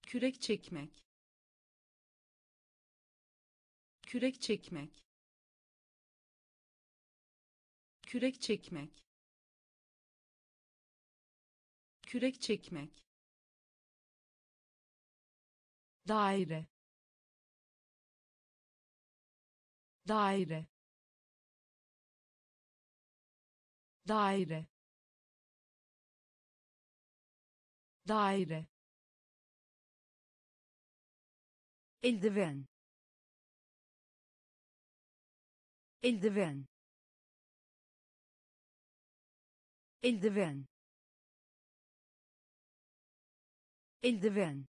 kürek çekmek, kürek çekmek, kürek çekmek, kürek çekmek, daire, daire, daire, daire, eldiven, eldiven, eldiven, eldiven,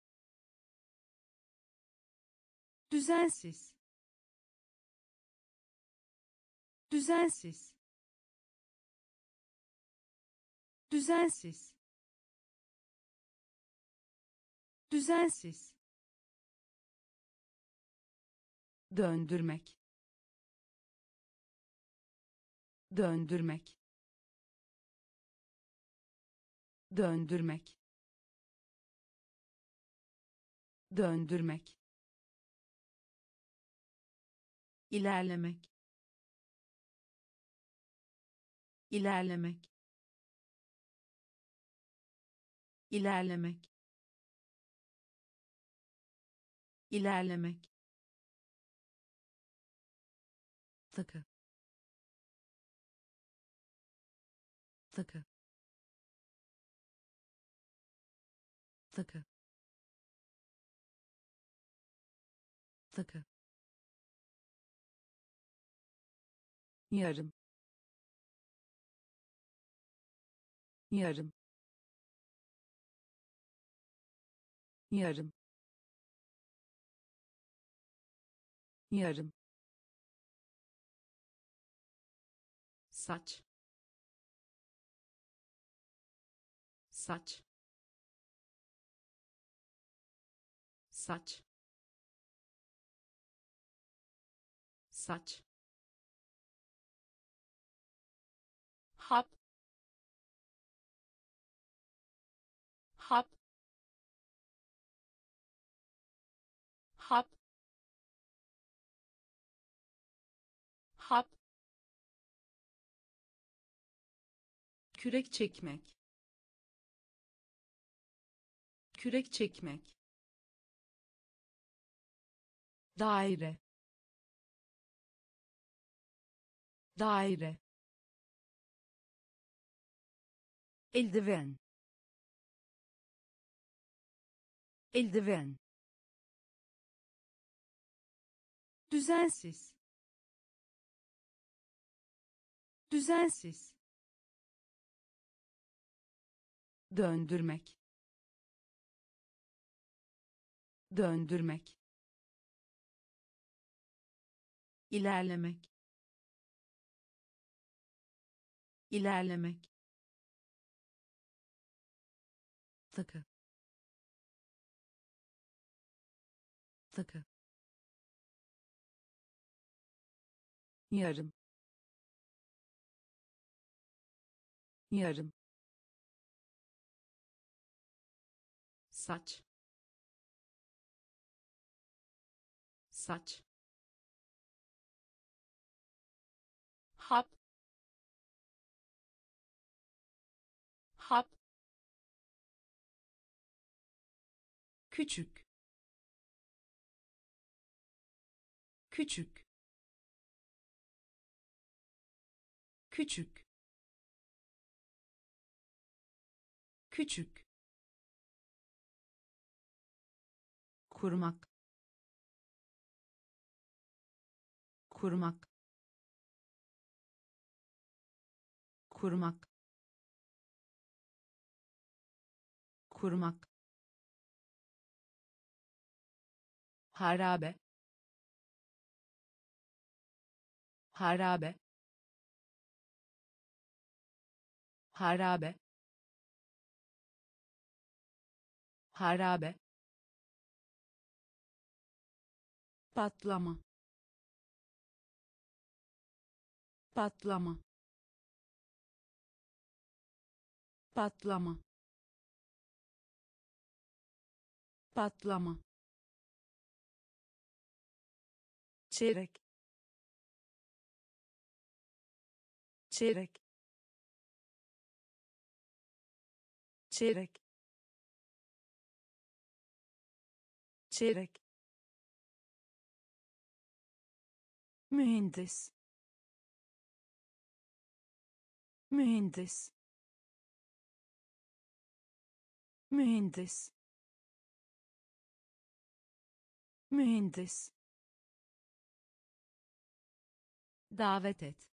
düzensiz, düzensiz, düzensiz, düzensiz, döndürmek, döndürmek, döndürmek, döndürmek, ilerlemek, ilerlemek, ilerlemek, ilerlemek, takı, takı, takı, takı, yarım, yarım, yarım, yarım, saç, saç, saç, saç, hap, hap, hap, hap, kürek çekmek, kürek çekmek, daire, daire, eldiven, eldiven, düzensiz, düzensiz, döndürmek, döndürmek, ilerlemek, ilerlemek, takı, takı, yarım, yarım, saç, saç, hap, hap, küçük, küçük, küçük, küçük, kurmak, kurmak, kurmak, kurmak, harabe, harabe, harabe, harabe, patlama, patlama, patlama, patlama, çeyrek, çeyrek, çeyrek, çeyrek, mühendis, mühendis, mühendis, mühendis, davet et,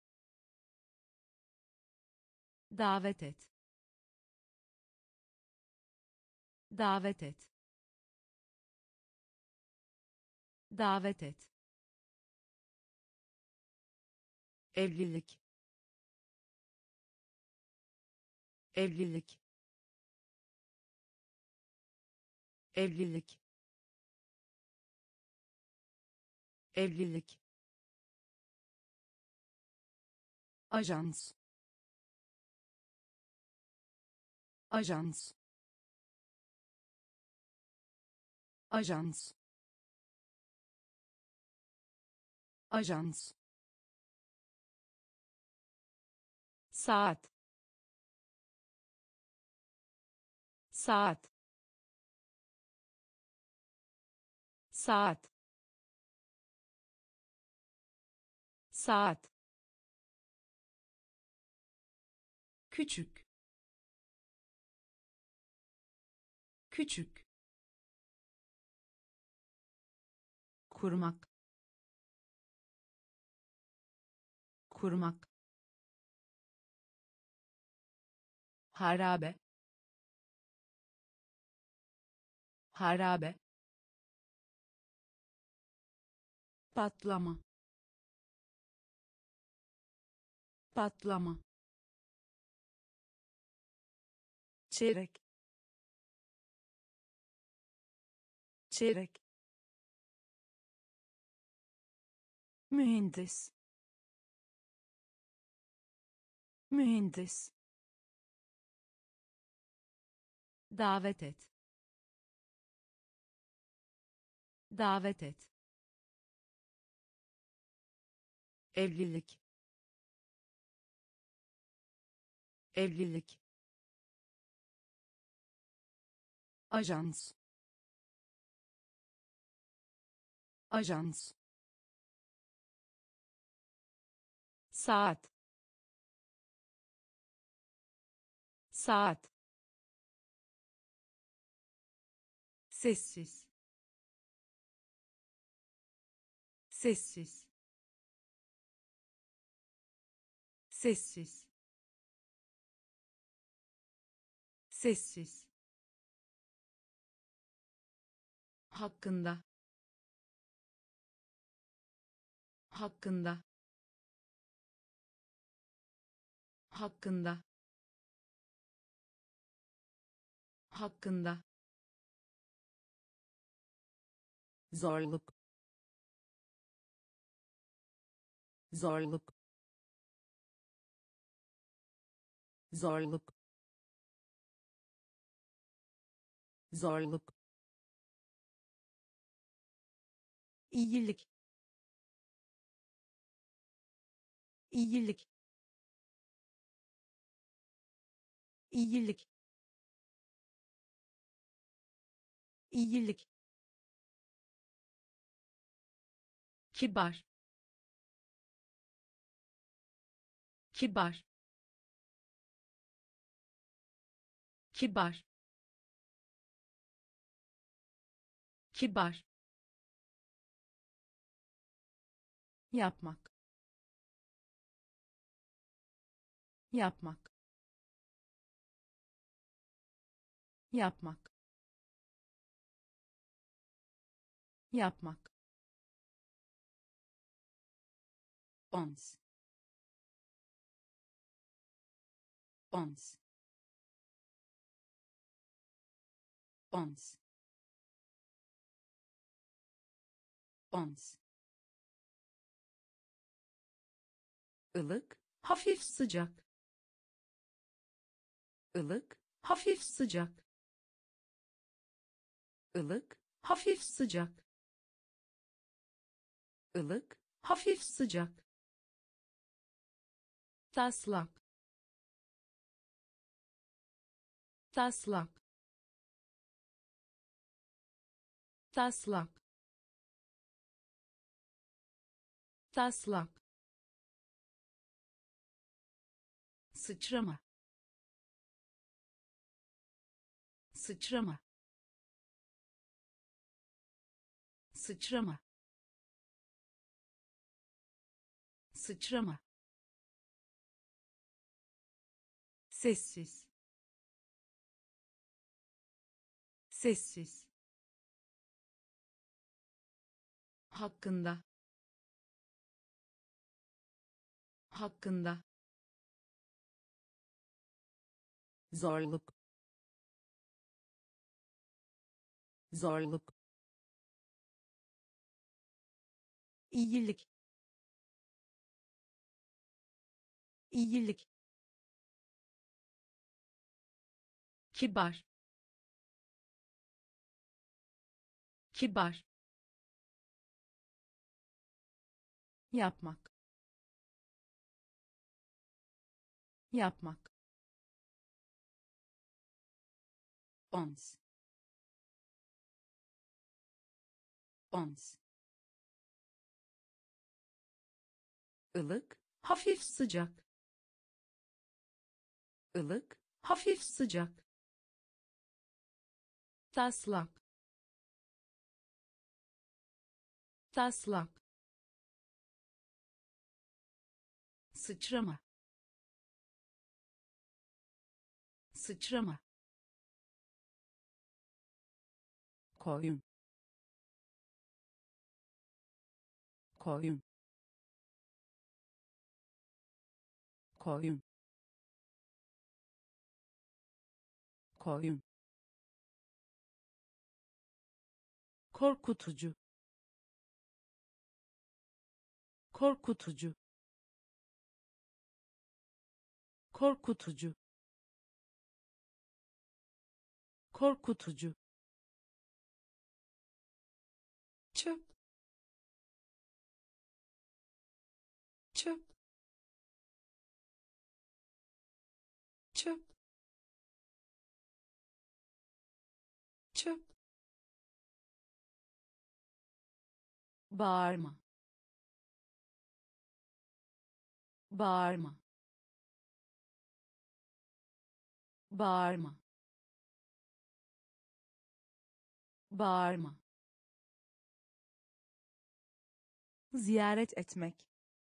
davet et, davet et, davet et, evlilik, evlilik, evlilik, evlilik, ajans, ajans, ajans, ajans, saat, saat, saat, saat, küçük, küçük, kurmak, kurmak, harabe, harabe, patlama, patlama, çeyrek, çeyrek, mühendis, mühendis, davet et, davet et, evlilik, evlilik, ajans, ajans, saat, saat, sessiz, sessiz, sessiz, sessiz, hakkında, hakkında, hakkında, hakkında, zorluk, zorluk, zorluk, zorluk, iyilik, iyilik, iyilik, iyilik, kibar, kibar, kibar, kibar, yapmak, yapmak, yapmak, yapmak, ons, ons, ons, ons, ılık, hafif sıcak, ılık, hafif sıcak, ılık, hafif sıcak, ılık, hafif sıcak, taslak, taslak, taslak, taslak, sıçrama, sıçrama, sıçrama, sıçrama, sessiz, sessiz, hakkında, hakkında, zorluk, zorluk, iyilik, iyilik, kibar, kibar, yapmak, yapmak, Ons. Ons. ılık, hafif sıcak, ılık, hafif sıcak, taslak, taslak, sıçrama, sıçrama, koyun, koyun, koyun, koyun, korkutucu, korkutucu, korkutucu, korkutucu, çöp, çöp, çöp, çöp, bağırma, bağırma, bağırma, bağırma, ziyaret etmek,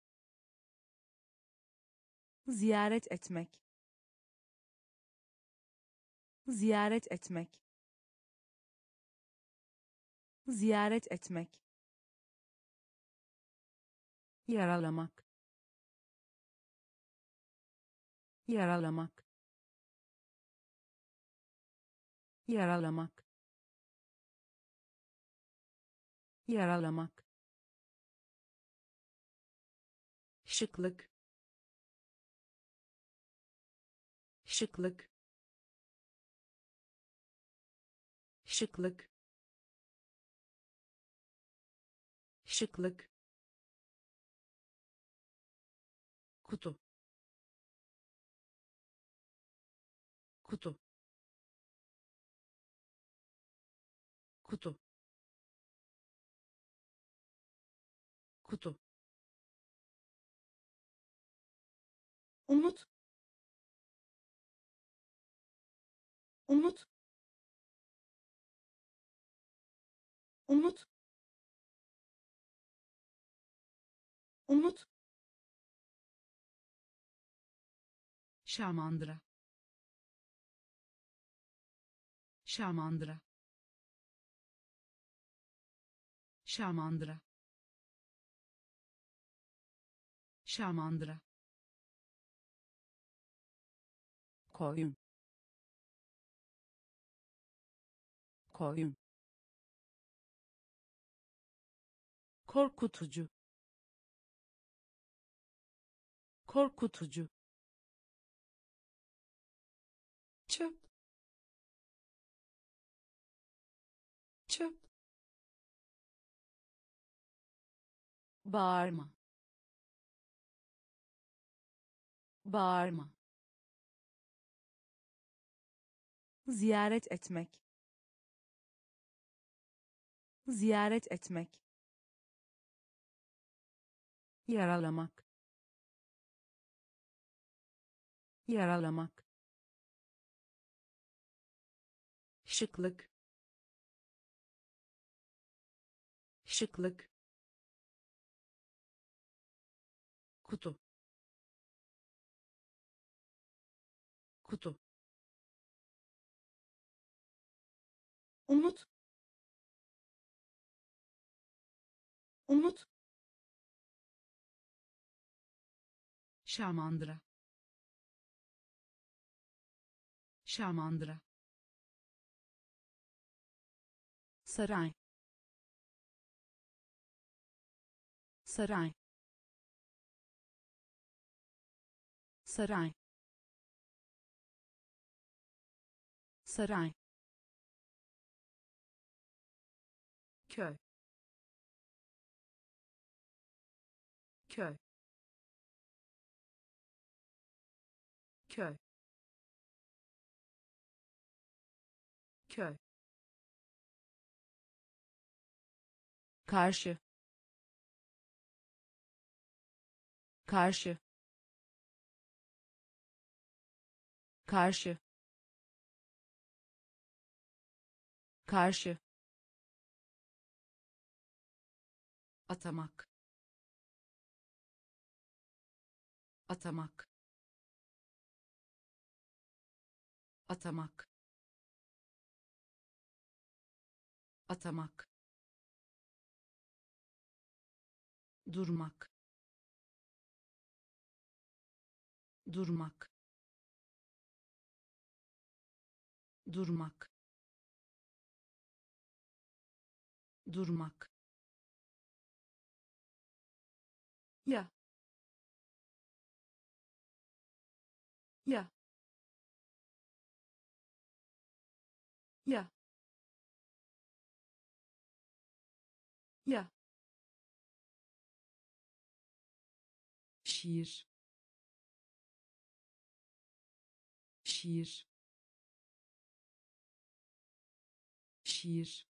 ziyaret etmek, ziyaret etmek, ziyaret etmek, yaralamak, yaralamak, yaralamak, yaralamak, şıklık, şıklık, şıklık, şıklık, kutu, kutu, kutu, kutu, umut, umut, umut, umut, şamandıra, şamandıra, şamandıra, şamandıra, koyun, koyun, korkutucu, korkutucu, çöp, çöp, bağırma, bağırma, ziyaret etmek, ziyaret etmek, yaralamak, yaralamak, şıklık, şıklık, kutu, kutu, umut, umut, şamandıra, şamandıra, saray, saray, saray, saray, köy, köy, köy, köy, karşı, karşı, karşı, karşı, atamak, atamak, atamak, atamak, durmak, durmak, durmak, durmak, ya, ya, ya, ya, şiir, şiir, şiir,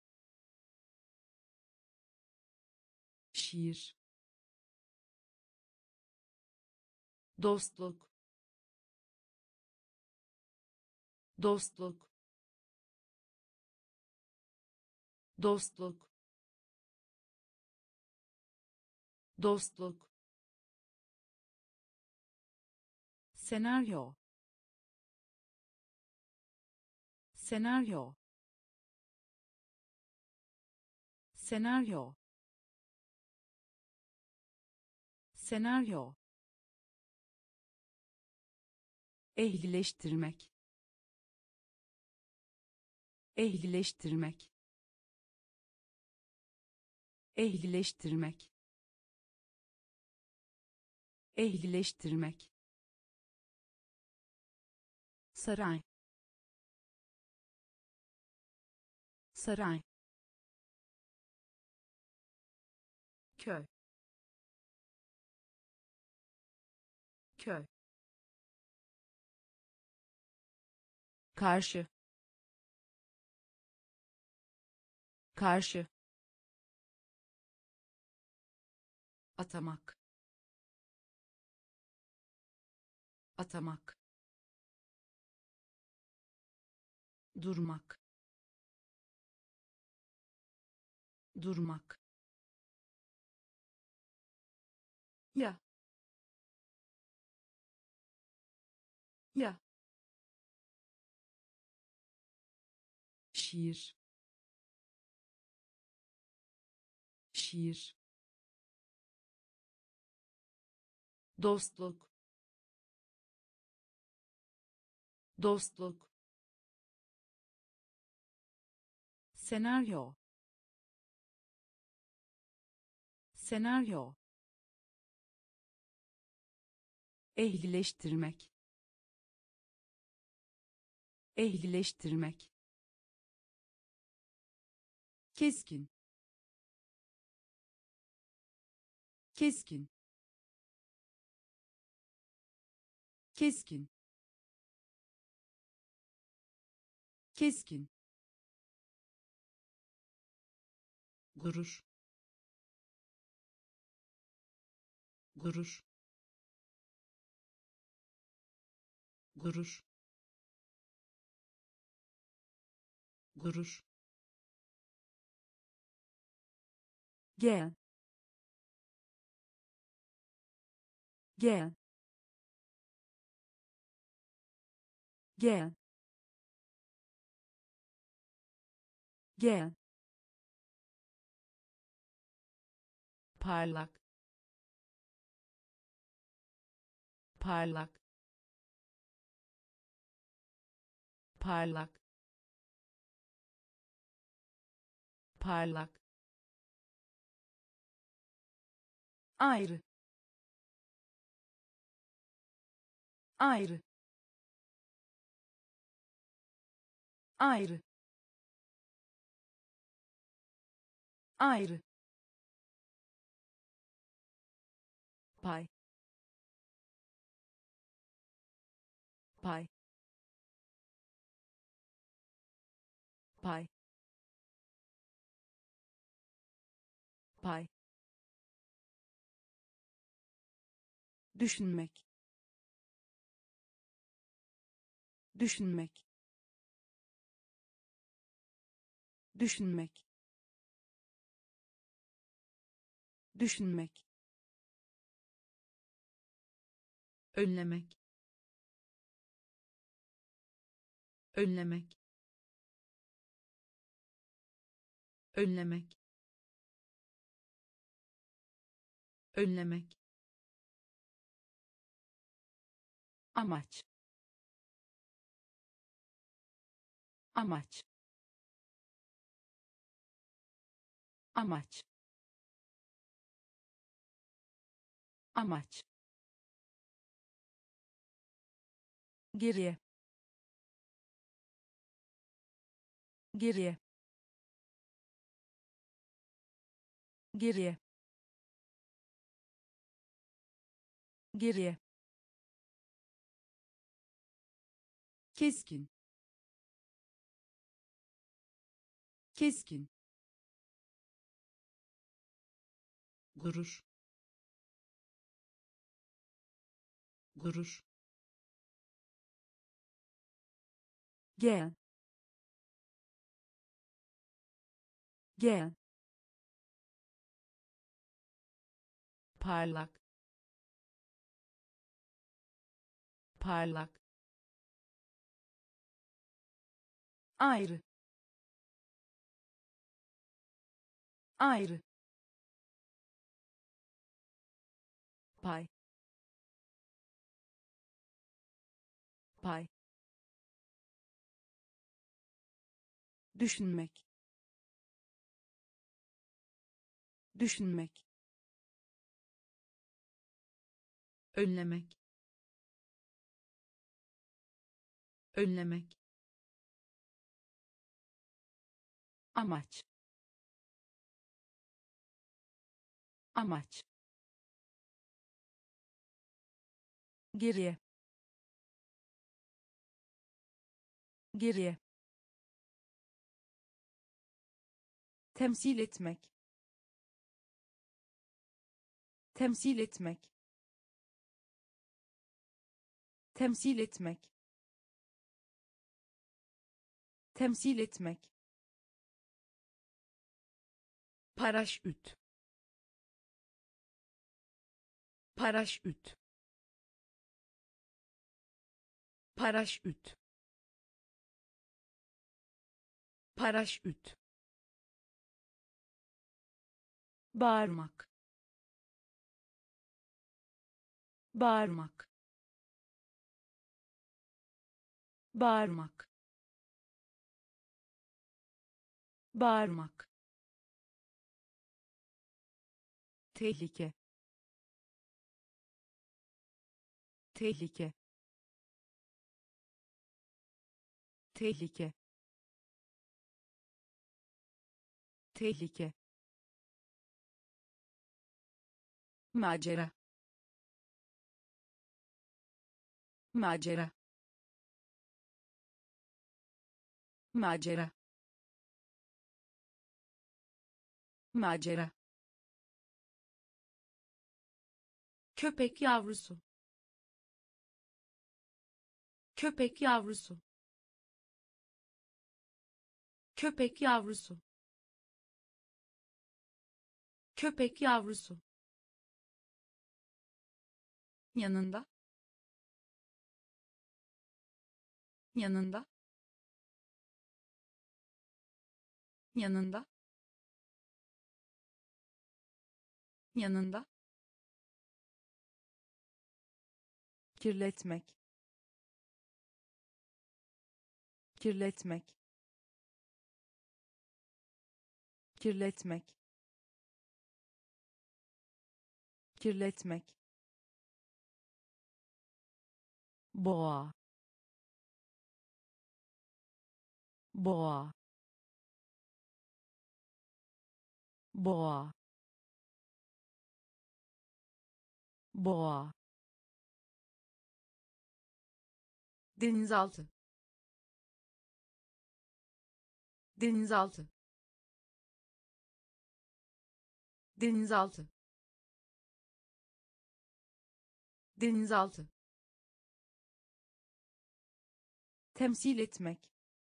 şiir, dostluk, dostluk, dostluk, dostluk, senaryo, senaryo, senaryo, senaryo, ehlileştirmek, ehlileştirmek, ehlileştirmek, ehlileştirmek, saray, saray, köy, köy, karşı, karşı, atamak, atamak, durmak, durmak, ya, ya, şiir, şiir, dostluk, dostluk, senaryo, senaryo, ehlileştirmek, ehlileştirmek, keskin, keskin, keskin, keskin, gurur, gurur, gurur, gurur, gel, gel, gel, gel, parlak, parlak, parlak, parlak, ayrı, ayrı, ayrı, ayrı, pay, pay, pay, pay, düşünmek, düşünmek, düşünmek, düşünmek, önlemek, önlemek, önlemek, önlemek, amaç, amaç, amaç, amaç, geriye, geriye, geriye, geriye, keskin, keskin, gurur, gurur, gel, gel, parlak, parlak, ayrı, ayrı, pay, pay, düşünmek, düşünmek, önlemek, önlemek, amaç, amaç, geriye, geriye, temsil etmek, temsil etmek, temsil etmek, temsil etmek, paraşüt, paraşüt, paraşüt, paraşüt, bağırmak, bağırmak, bağırmak, bağırmak, tehlike, tehlike, tehlike, tehlike, macera, macera, macera, macera, köpek yavrusu, köpek yavrusu, köpek yavrusu, köpek yavrusu, yanında, yanında, yanında, yanında, kirletmek, kirletmek, kirletmek, kirletmek, boğa, boğa, boğa, boğa, denizaltı, denizaltı, denizaltı, denizaltı, temsil etmek,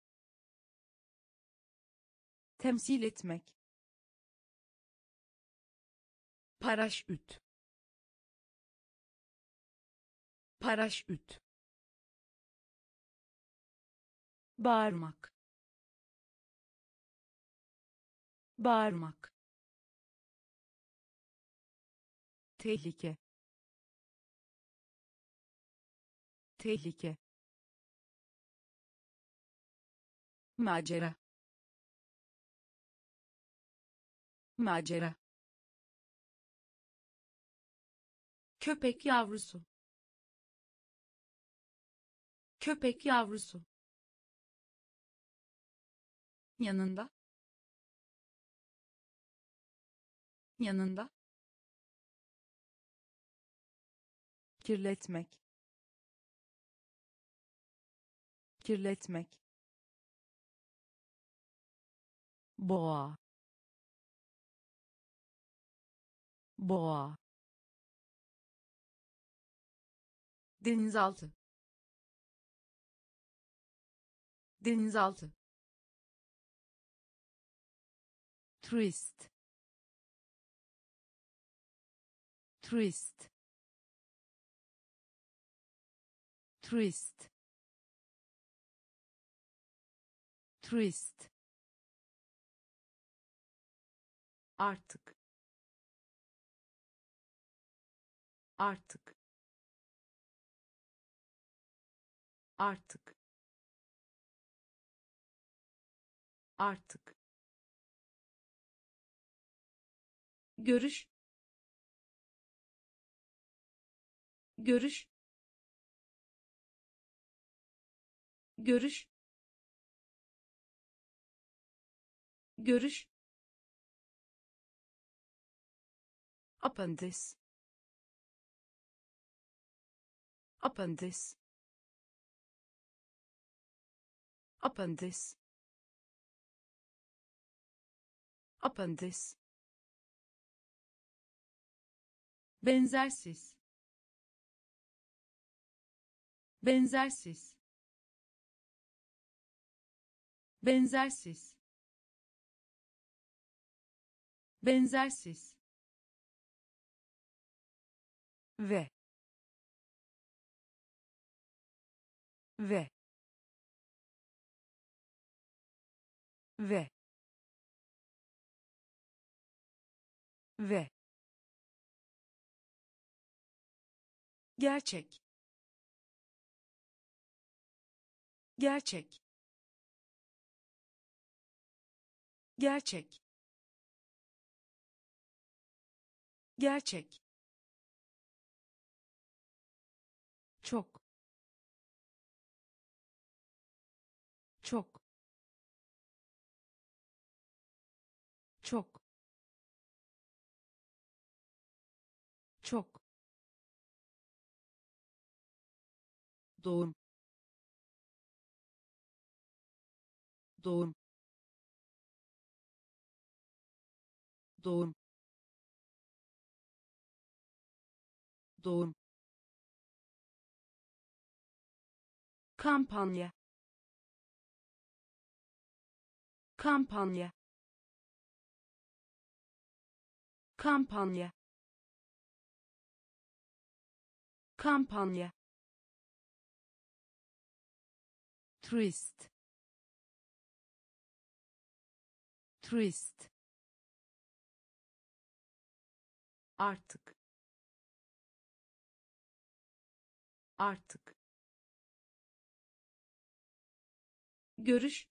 temsil etmek, paraşüt, paraşüt, bağırmak, bağırmak, tehlike, tehlike, macera, macera, köpek yavrusu, köpek yavrusu, yanında, yanında, kirletmek, kirletmek, boğa, boğa, denizaltı, denizaltı, turist, turist, turist, turist, artık, artık, artık, artık, görüş, görüş, görüş, görüş, apandis, apandis, apandis, apandis, benzersiz, benzersiz, benzersiz, benzersiz, ve, ve, ve, ve, gerçek, gerçek, gerçek, gerçek, çok, çok, çok, çok, doğum, doğum, doğum, doğum, kampanya, kampanya, kampanya, kampanya, turist, turist, artık, artık, görüş,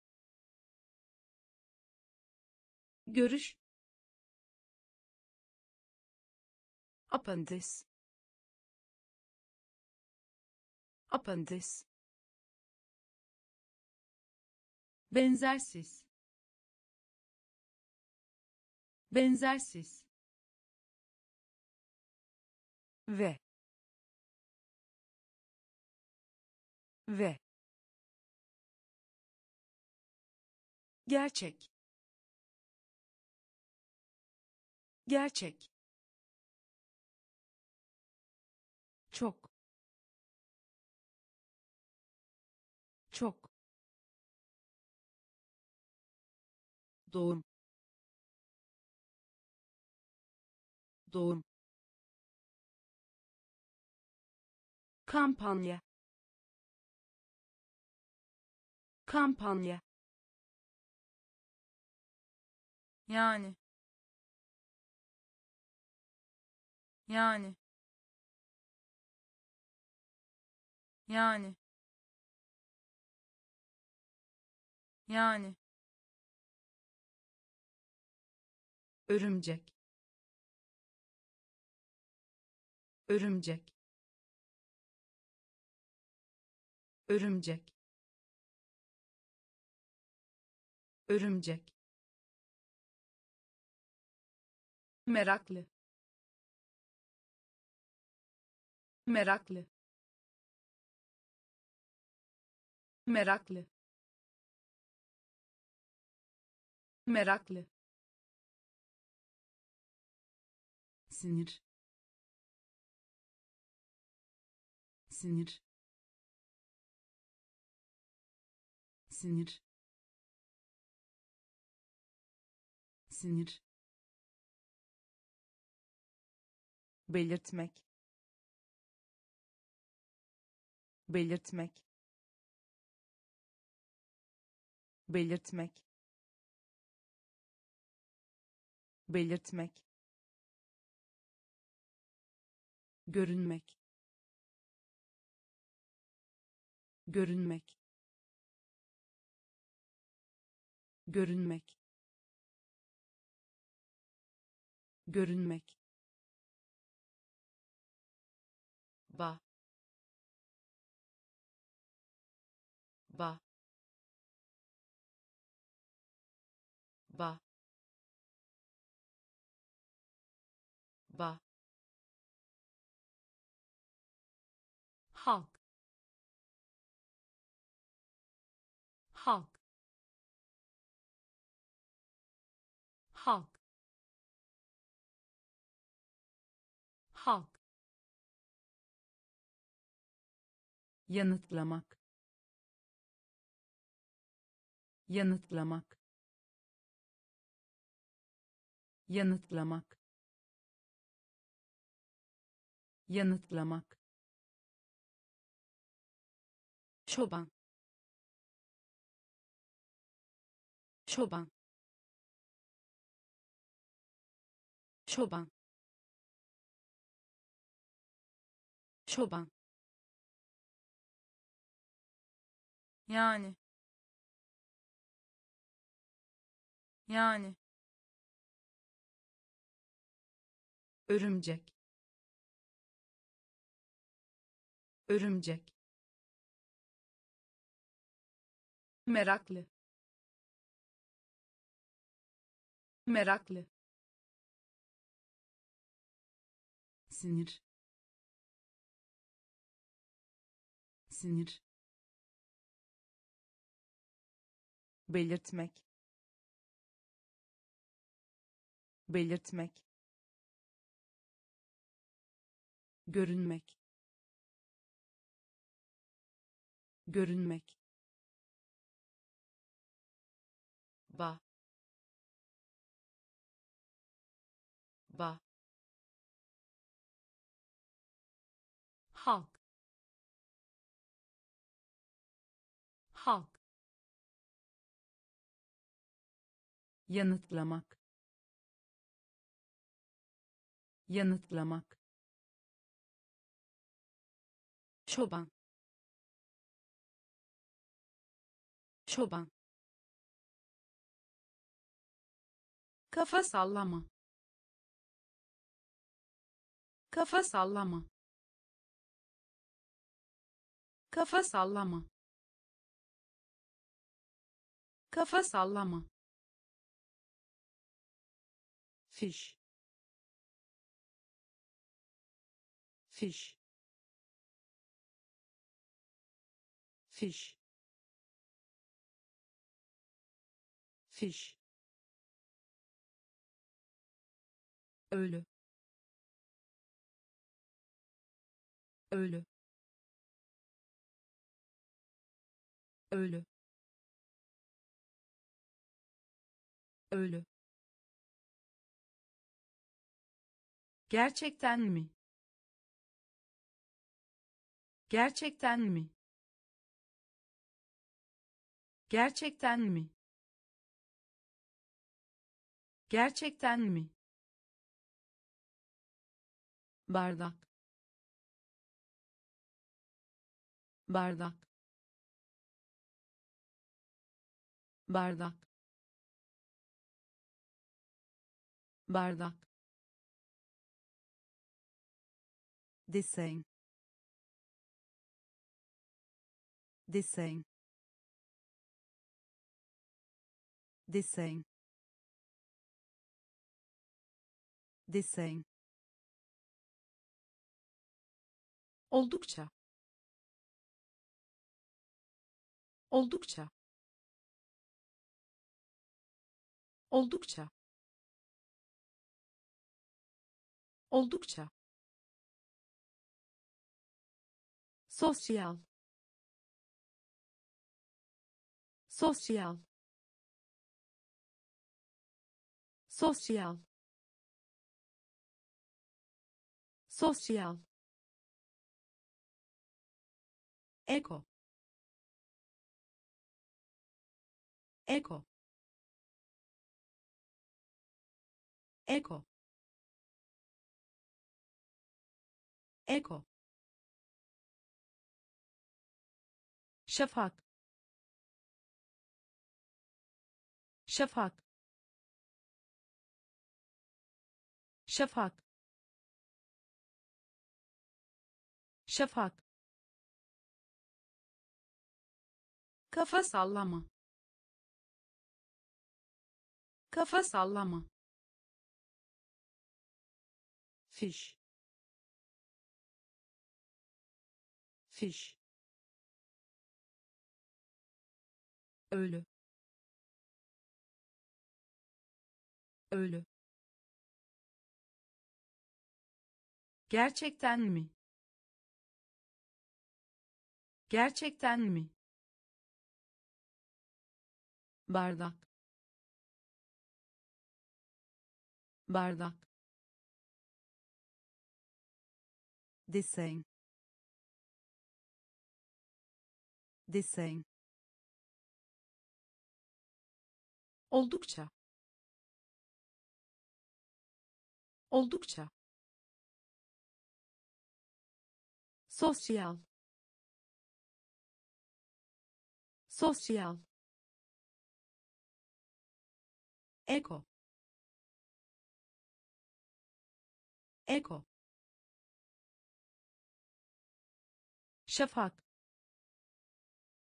görüş, apandis, apandis, benzersiz, benzersiz, ve, ve, gerçek, gerçek, çok, çok, doğum, doğum, kampanya, kampanya, yani, yani, yani, yani, örümcek, örümcek, örümcek, örümcek, meraklı, meraklı, meraklı, meraklı, sinir, sinir, sinir, sinir, belirtmek, belirtmek, belirtmek, belirtmek, görünmek, görünmek, görünmek, görünmek, ba, ba, ba, ba, halk, halk, halk, halk, yanıtlamak, yanıtlamak, yanıtlamak, yanıtlamak, çoban, çoban, çoban, çoban, yani, yani, örümcek, örümcek, meraklı, meraklı, sinir, sinir, belirtmek, belirtmek, görünmek, görünmek, ba, ba, halk, halk, yanıtlamak, yanıtlamak, çoban, çoban, kafa sallama, kafa sallama, kafa sallama, kafa sallama, fiş, fiş, fiş, fiş, ölü, ölü, ölü, ölü, gerçekten mi, gerçekten mi, gerçekten mi, gerçekten mi, bardak, bardak, bardak, bardak, desen, desen, desen, desen, oldukça, oldukça, oldukça, oldukça, sosyal, sosyal, sosyal, sosyal, eko, eko, eko, eko, şafak, şafak, şafak, şafak, kafa sallama, kafa sallama, fiş, fiş, ölü, ölü, gerçekten mi, gerçekten mi, bardak, bardak, desen, desen, oldukça, oldukça, sosyal, sosyal, eko, eko, şafak,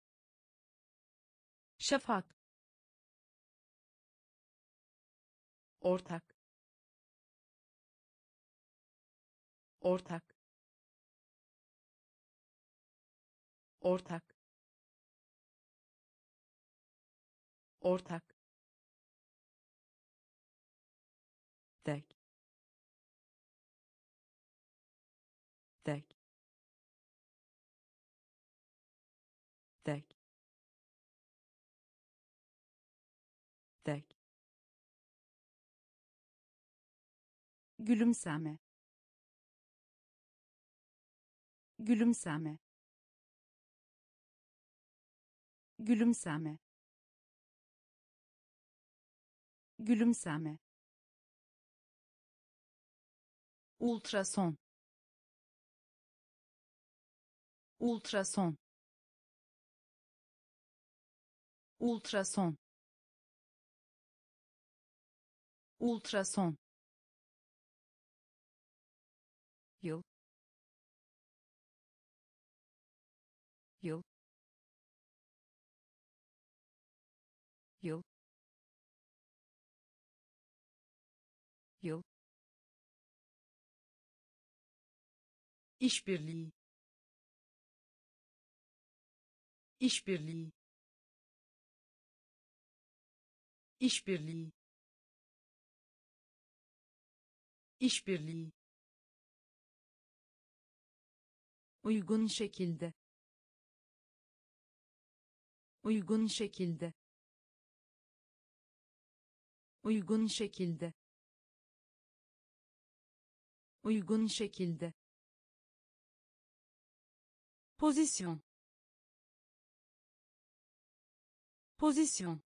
şafak, ortak, ortak, ortak, ortak, tek, tek, tek, tek, gülümseme, gülümseme, gülümseme, gülümseme, ultrason, ultrason, ultrason, ultrason, yıl, yıl, yıl, yıl, işbirliği, işbirliği, işbirliği, işbirliği, uygun şekilde, uygun şekilde, uygun şekilde, uygun şekilde, pozisyon, pozisyon,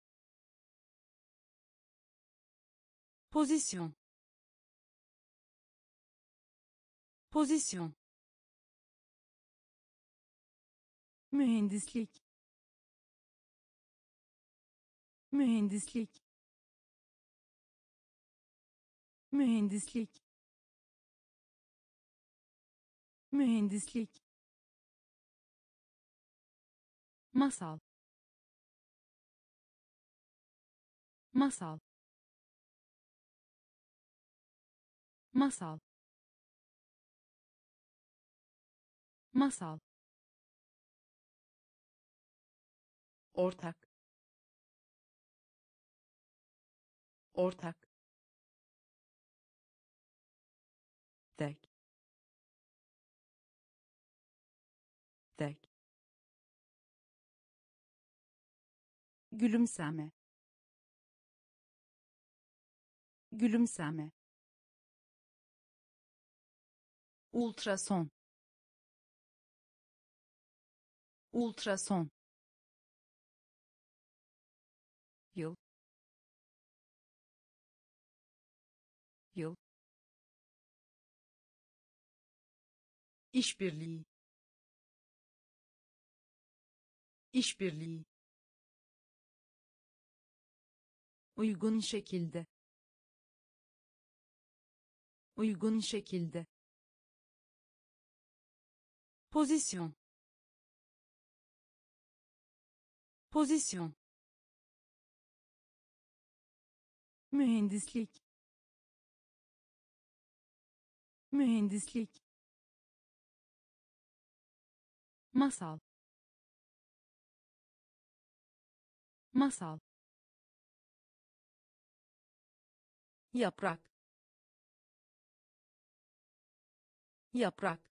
pozisyon, pozisyon, mühendislik, mühendislik, mühendislik, mühendislik, masal, masal, masal, masal, ortak, ortak, tek, tek, gülümseme, gülümseme, ultrason, ultrason, yıl, yıl, işbirliği, işbirliği, uygun şekilde, uygun şekilde, pozisyon, pozisyon, mühendislik, mühendislik, masal, masal, yaprak, yaprak,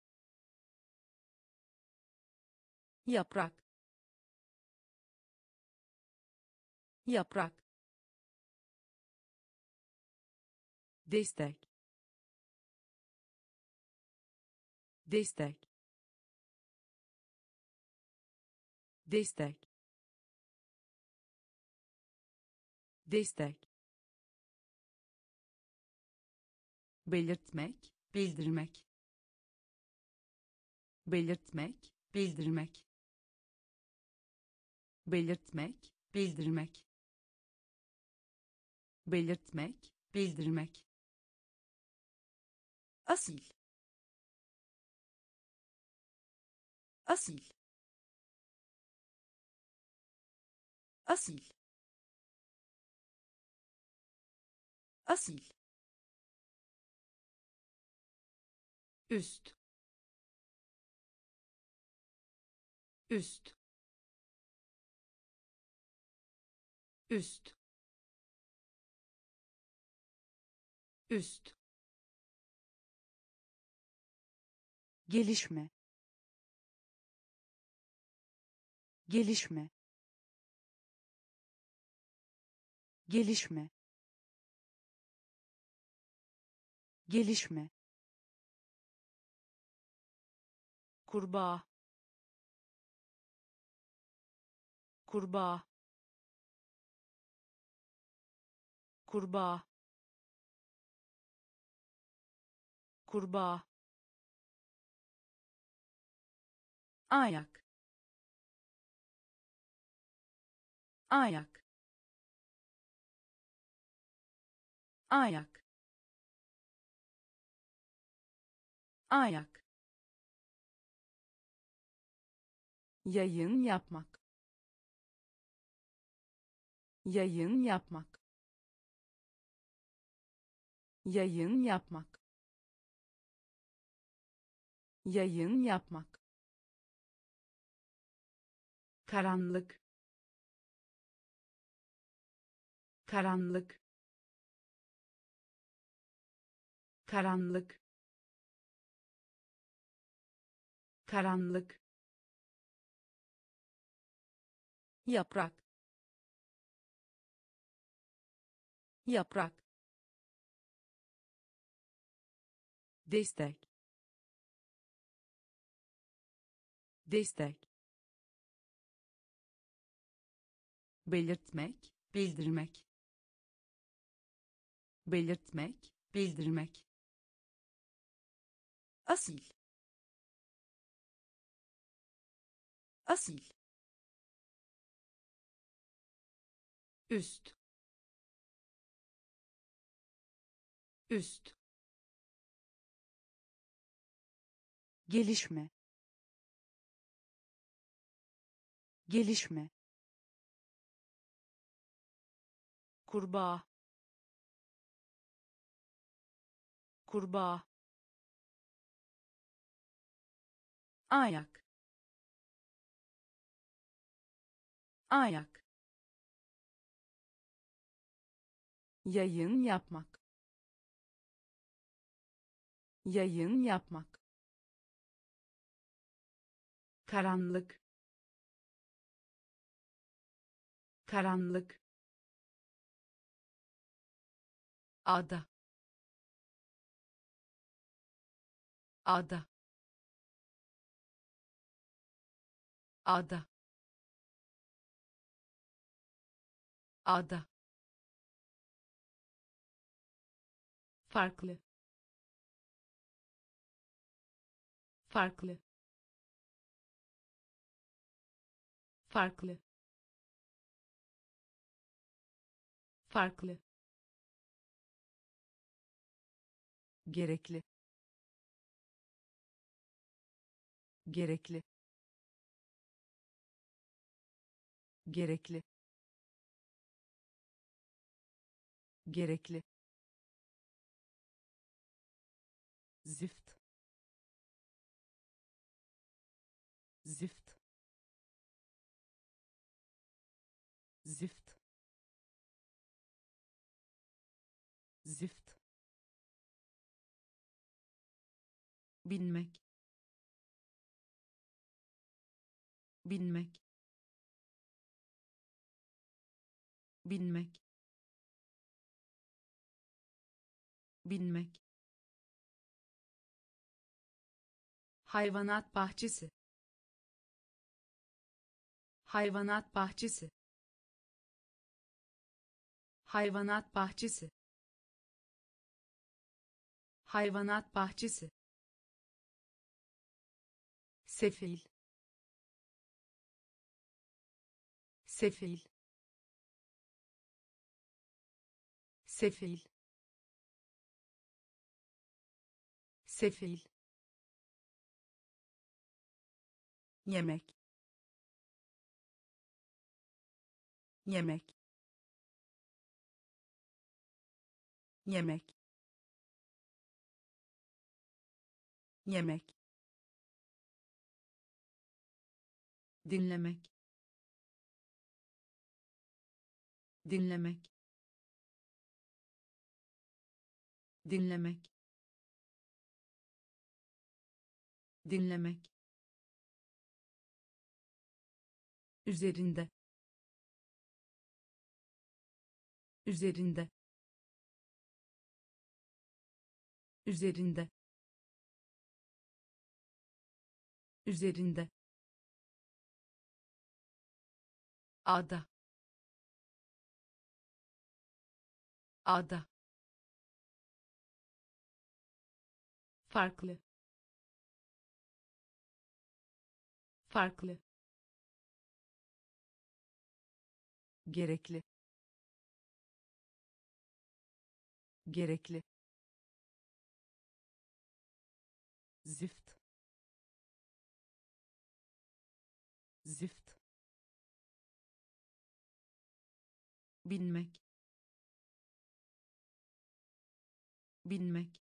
yaprak, yaprak, destek, destek, destek, destek, belirtmek, bildirmek, belirtmek, bildirmek, belirtmek, bildirmek, belirtmek, bildirmek, asil, asil, asil, asil, üst, üst, üst, üst, gelişme, gelişme, gelişme, gelişme, kurbağa, kurbağa, kurbağa, kurbağa, ayak, ayak, ayak, ayak, yayın yapmak, yayın yapmak, yayın yapmak, yayın yapmak, karanlık, karanlık, karanlık, karanlık, yaprak, yaprak, destek, destek, belirtmek, bildirmek, belirtmek, bildirmek, asil, asil, üst, üst, gelişme, gelişme, kurbağa, kurbağa, ayak, ayak, yayın yapmak, yayın yapmak, karanlık, karanlık, ada, ada, ada, ada, farklı, farklı, farklı, farklı, gerekli, gerekli, gerekli, gerekli, zift, zift, zift, zift, binmek, binmek, binmek, binmek, hayvanat bahçesi, hayvanat bahçesi, hayvanat bahçesi, hayvanat bahçesi, sefil, sefil, sefil, sefil, yemek, yemek, yemek, yemek, dinlemek, dinlemek, dinlemek, dinlemek, üzerinde, üzerinde, üzerinde, üzerinde, ada, ada, farklı, farklı, gerekli, gerekli, zift, zift, binmek, binmek,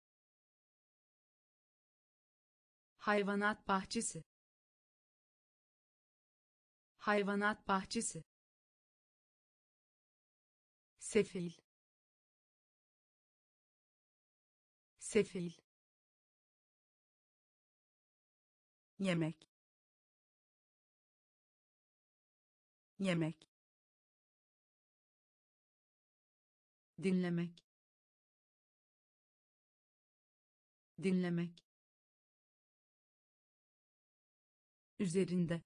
hayvanat bahçesi, hayvanat bahçesi, sefil, sefil, yemek, yemek, dinlemek, dinlemek, üzerinde,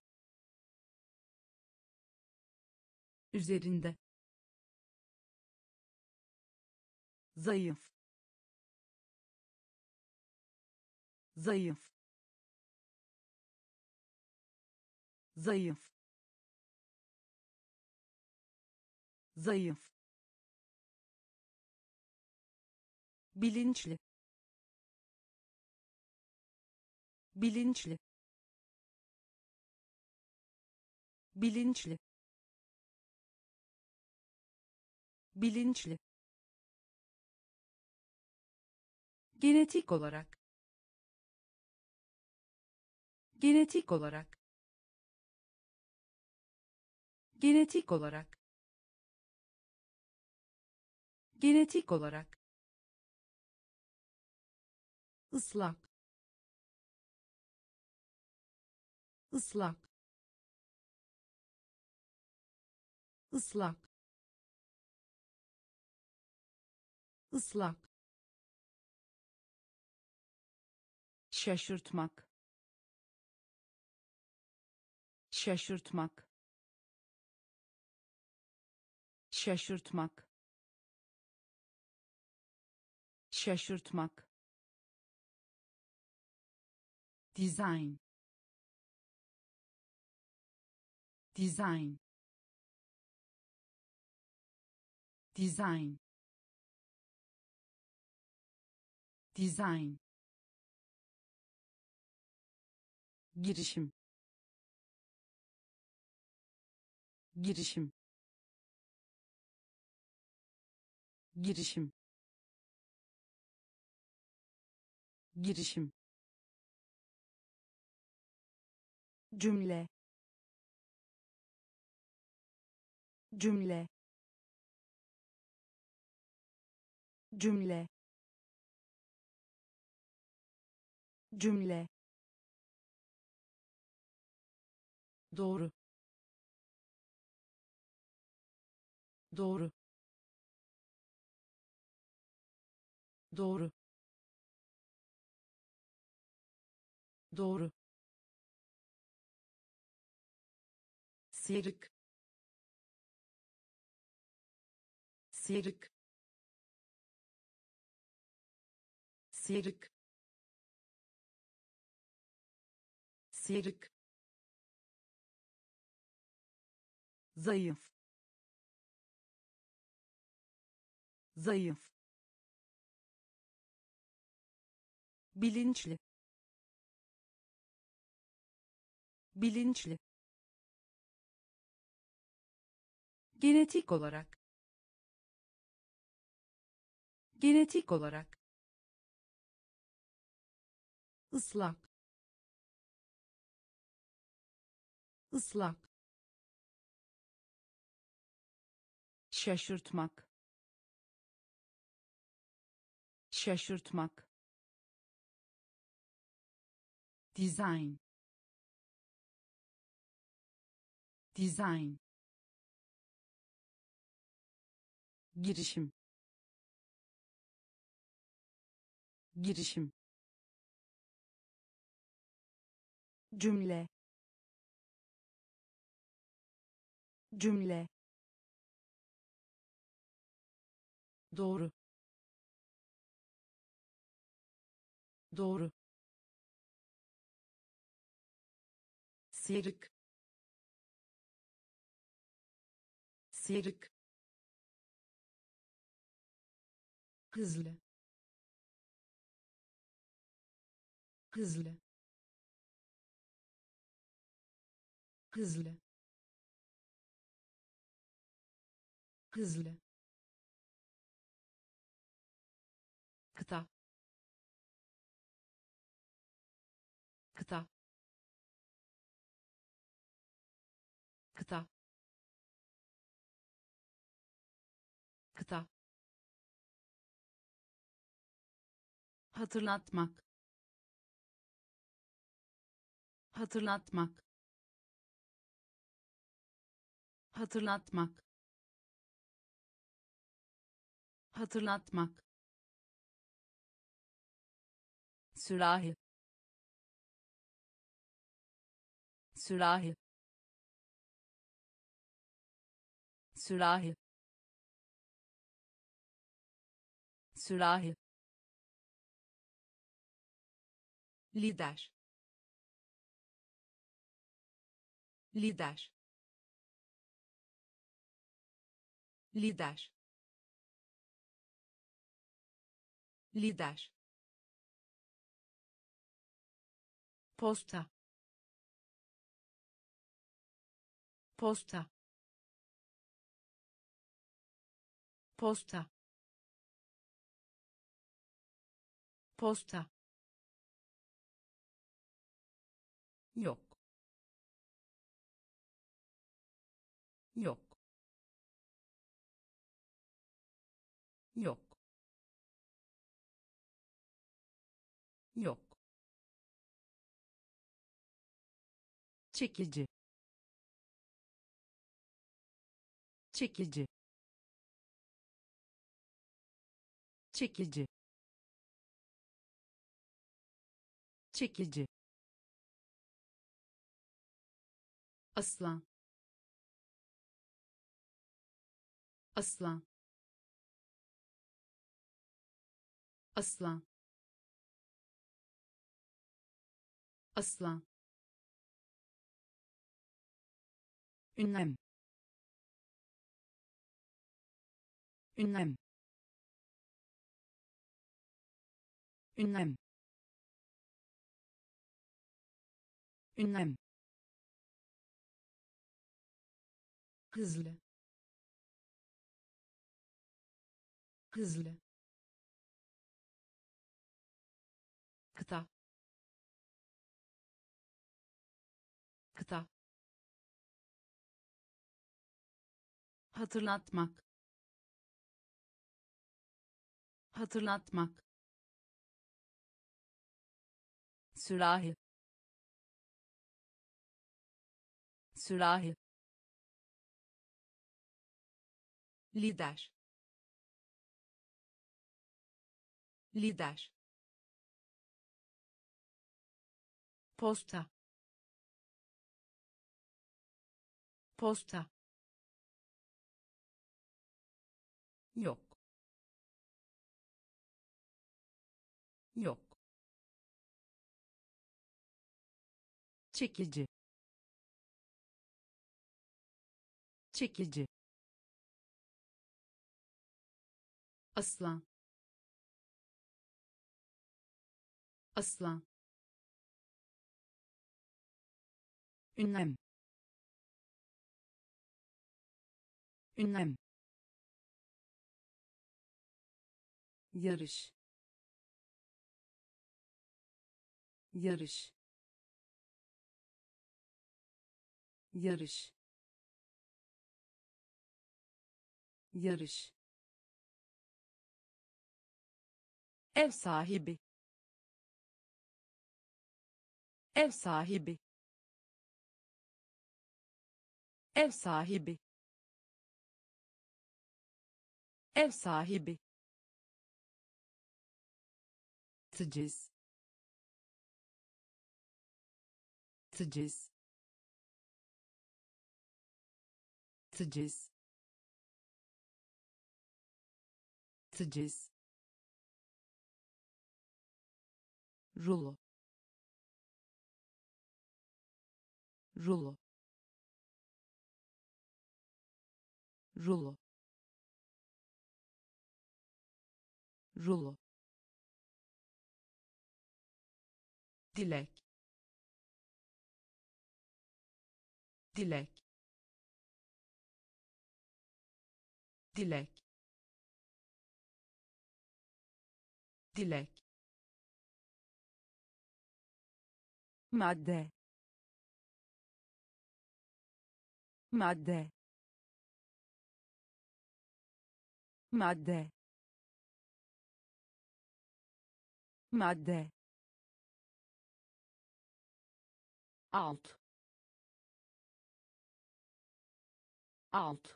üzerinde, zayıf, zayıf, zayıf, zayıf, bilinçli, bilinçli, bilinçli, bilinçli, genetik olarak, genetik olarak, genetik olarak, genetik olarak, ıslak, ıslak, ıslak, ıslak, şaşırtmak, şaşırtmak, şaşırtmak, şaşırtmak, dizayn, dizayn, dizayn, dizayn, girişim, girişim, girişim, girişim, cümle, cümle, cümle, cümle, doğru, doğru, doğru, doğru, sıyrık, sıyrık, sıyrık, sıyrık, zayıf, zayıf, bilinçli, bilinçli, genetik olarak, genetik olarak, ıslak, ıslak, şaşırtmak, şaşırtmak, dizayn, dizayn, girişim, girişim, cümle, cümle, doğru, doğru, sıyrık, sıyrık, hızlı, hızlı, hızlı, hızlı, kıta, kıta, kıta, kıta, hatırlatmak, hatırlatmak, hatırlatmak, hatırlatmak, sürahi, sürahi, sürahi, sürahi, lider, lider, lider, lider, posta, posta, posta, posta, yok, yok, yok, yok, çekici, çekici, çekici, çekici, aslan, aslan, aslan, aslan, ünlem, ünlem, ünlem, ünlem, hızlı, hızlı, kıta, kıta, hatırlatmak, hatırlatmak, sürahi, sürahi, lider, lider, posta, posta, yok, yok, çekici, çekici, aslan, aslan, ünlem, ünlem, yarış, yarış, yarış, yarış, ev sahibi, ev sahibi, ev sahibi, ev sahibi, teciz, teciz, teciz, teciz, rulo, rulo, rulo, rulo, dilek, dilek, dilek, dilek, madde, madde, madde, madde, alt, alt,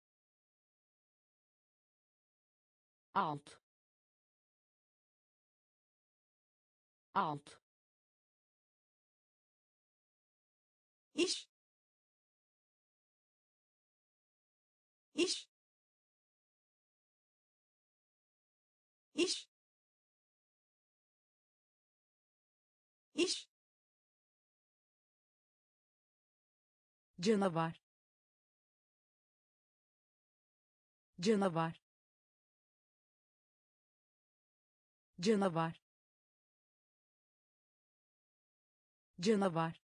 alt, alt, iş, iş, iş, iş, canavar, canavar, canavar, canavar,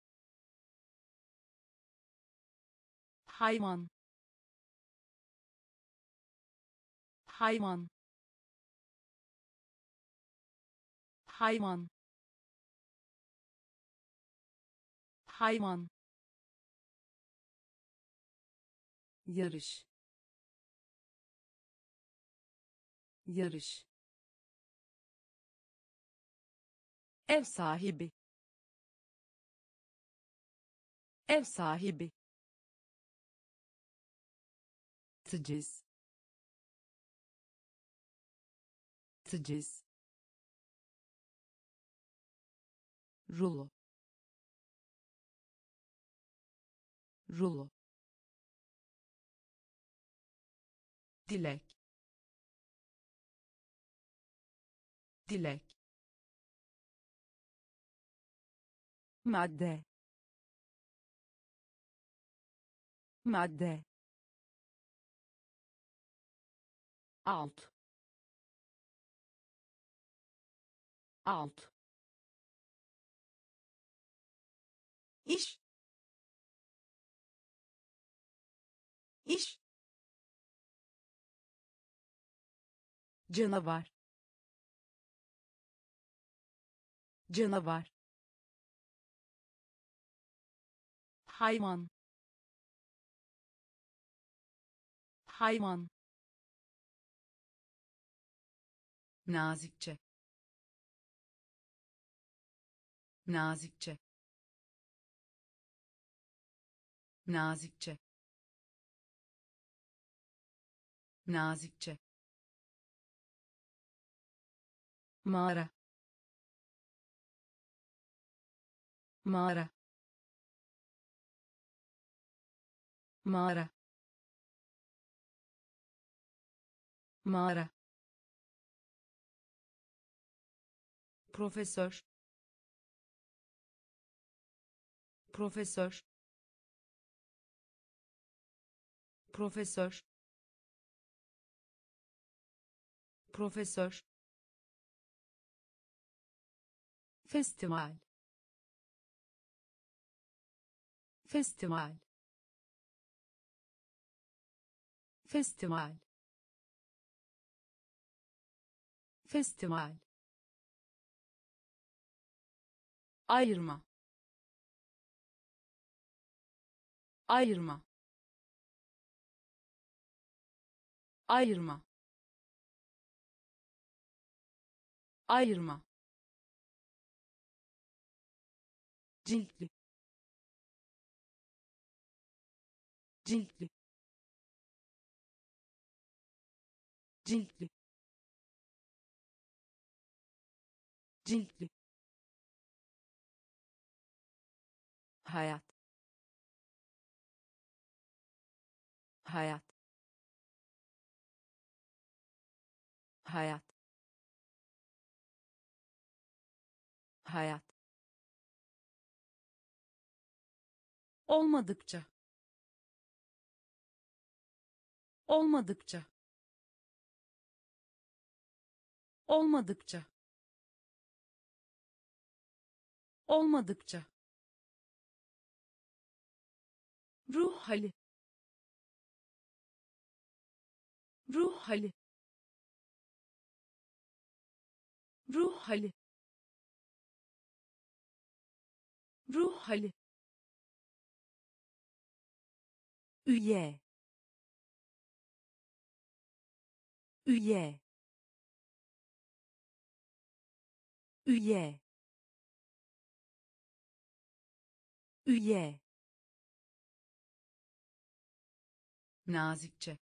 hayvan, hayvan, hayvan, hayvan, yarış, yarış, ev sahibi, ev sahibi, teciz, teciz, rulo, rulo, dilek, dilek, madde, madde, alt, alt, iş, iş, canavar, canavar, hayvan, hayvan, nazikçe, nazikçe, nazikçe, nazikçe, mağara, mağara, mağara, mağara, profesör, profesör, profesör, profesör, festival, festival, festival, festival, ayırma, ayırma, ayırma, ayırma, ciltli, ciltli, ciltli, ciltli, hayat, hayat, hayat, hayat, olmadıkça, olmadıkça, olmadıkça, olmadıkça, ruh hali, ruh hali, ruh hali, ruh hali, üye, üye, üye, üye, nazikçe,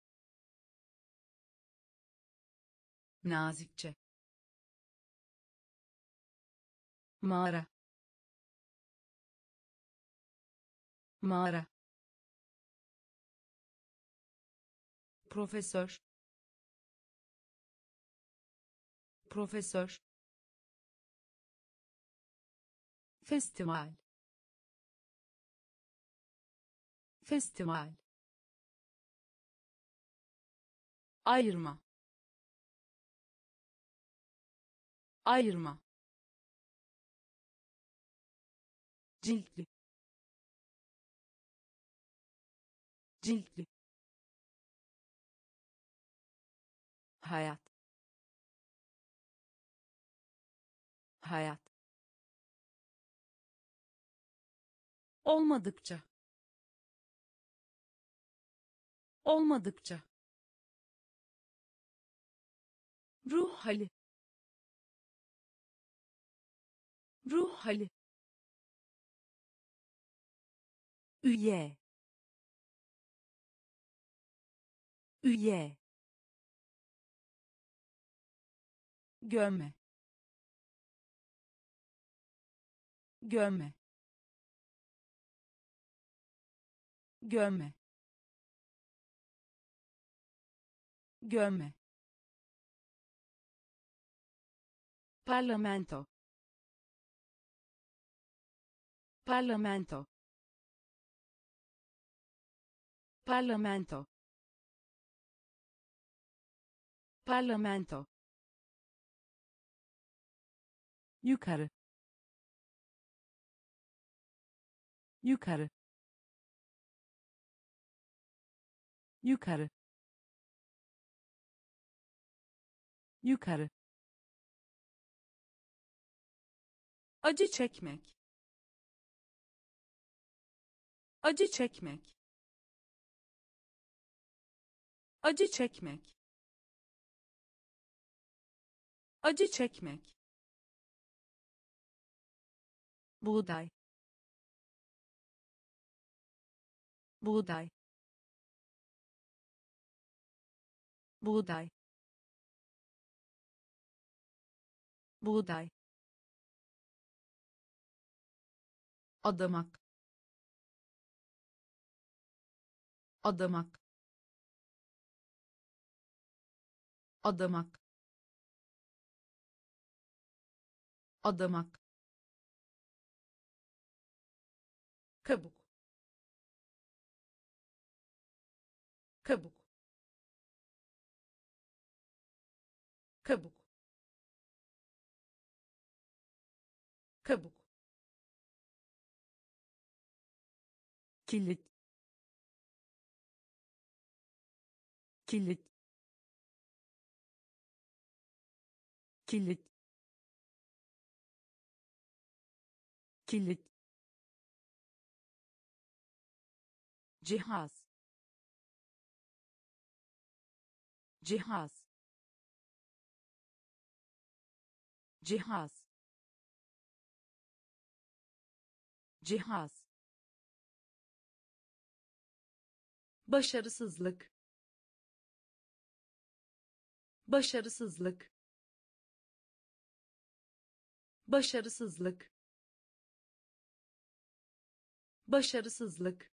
nazikçe, mağara, mağara, profesör, profesör, festival, festival, ayırma, ayırma, ciltli, ciltli, hayat, hayat, olmadıkça, olmadıkça, ruh hali, ruh hali, üye, üye, gömme, gömme, gömme, gömme, parlamento, parlamento, parlamento, parlamento, yukarı, yukarı, yukarı, yukarı, acı çekmek, acı çekmek, acı çekmek, acı çekmek, buğday, buğday, buğday, buğday, adamak, adamak, adamak, adamak, kabuk, kabuk, kabuk, kabuk, kilit, kilit, kilit, kilit, cihaz, cihaz, cihaz, cihaz, başarısızlık, başarısızlık, başarısızlık, başarısızlık,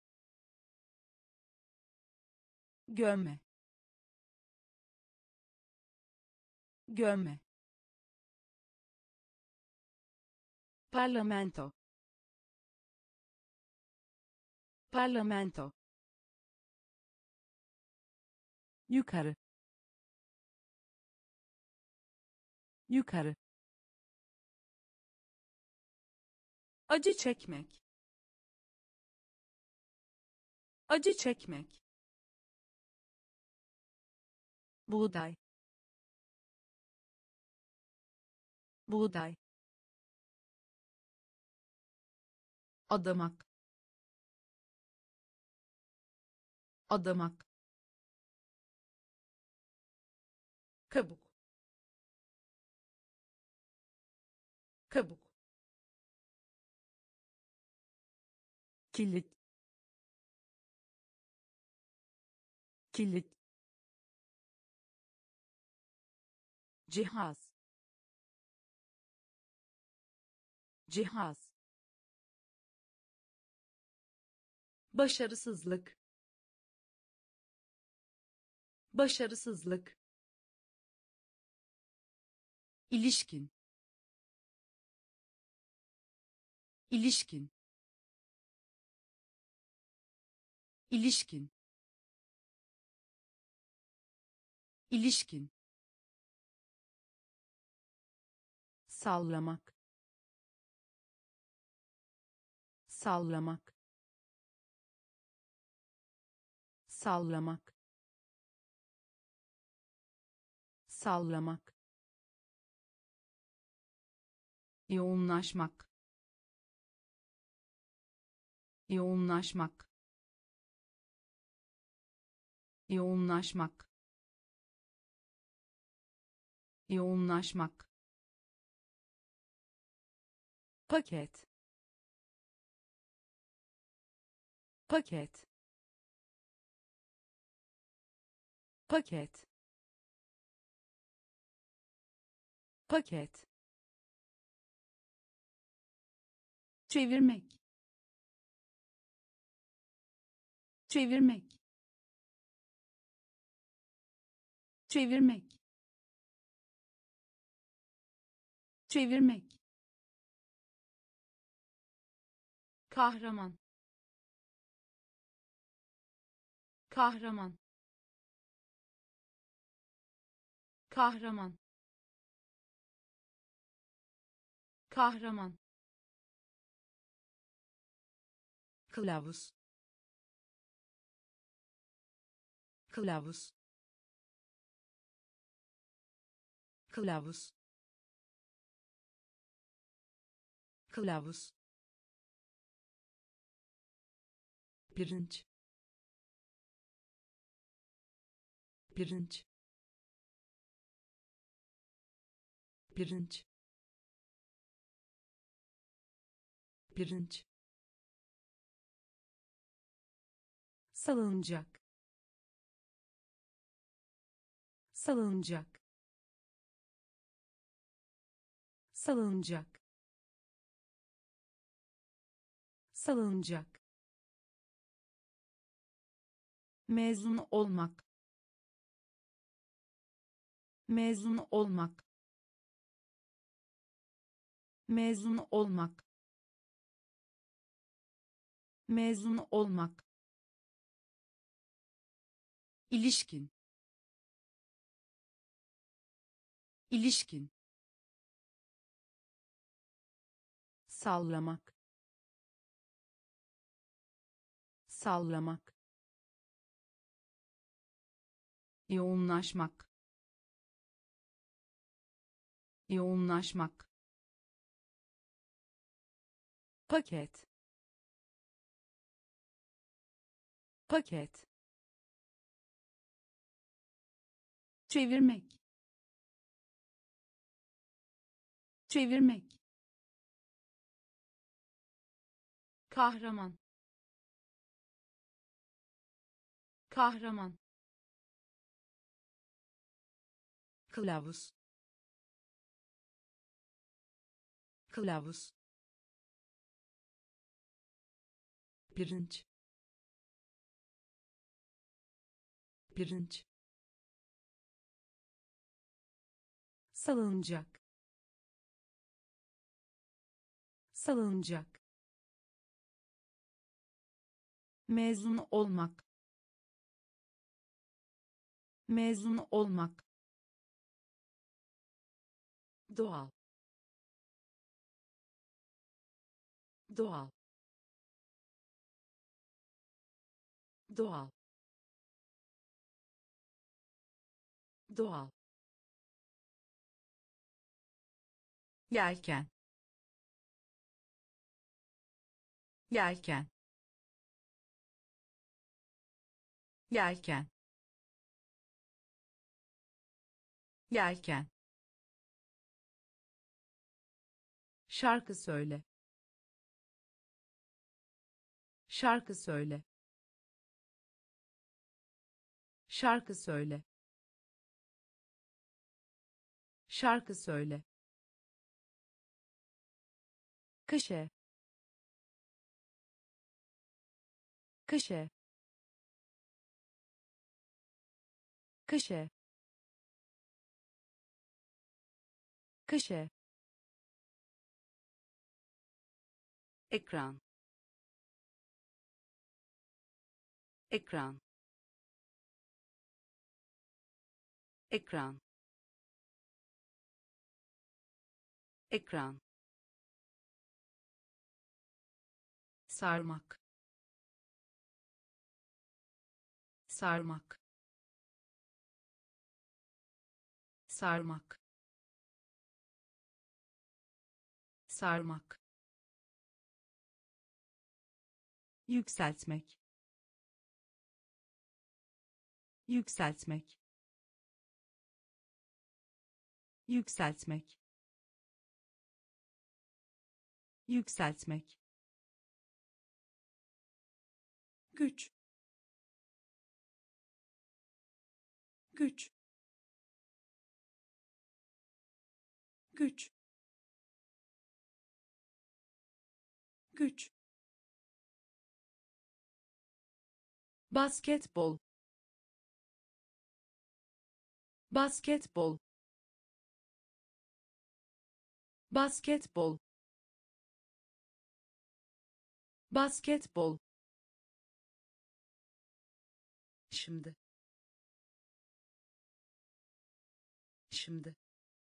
gömme, gömme, parlamento, parlamento, yukarı, yukarı, acı çekmek, acı çekmek, buğday, buğday, adamak, adamak, kabuk, kabuk, kilit, kilit, cihaz, cihaz, başarısızlık, başarısızlık, ilişkin, ilişkin, ilişkin, ilişkin, sallamak, sallamak, sallamak, sallamak, yoğunlaşmak, yoğunlaşmak, yoğunlaşmak, yoğunlaşmak, paket, paket, paket, paket, çevirmek, çevirmek, çevirmek, çevirmek, kahraman, kahraman, kahraman, kahraman, kılavuz, kılavuz, kılavuz, kılavuz, pirinç, pirinç, pirinç, pirinç, salıncak, salıncak, salıncak, salıncak, mezun olmak, mezun olmak, mezun olmak, mezun olmak, ilişkin, ilişkin, sallamak, sallamak, yoğunlaşmak, yoğunlaşmak, paket, paket, çevirmek, çevirmek, kahraman, kahraman, kılavuz, kılavuz, pirinç, pirinç, salıncak, salıncak, mezun olmak, mezun olmak, doğal, doğal, doğal, doğal, yelken, yelken, yelken, yelken, şarkı söyle, şarkı söyle, şarkı söyle, şarkı söyle, köşe, köşe, köşe, köşe, ekran, ekran, ekran, ekran, sarmak, sarmak, sarmak, sarmak, yükseltmek, yükseltmek, yükseltmek, yükseltmek, güç, güç, güç, güç, basketbol, basketbol, basketbol, basketbol, şimdi, şimdi,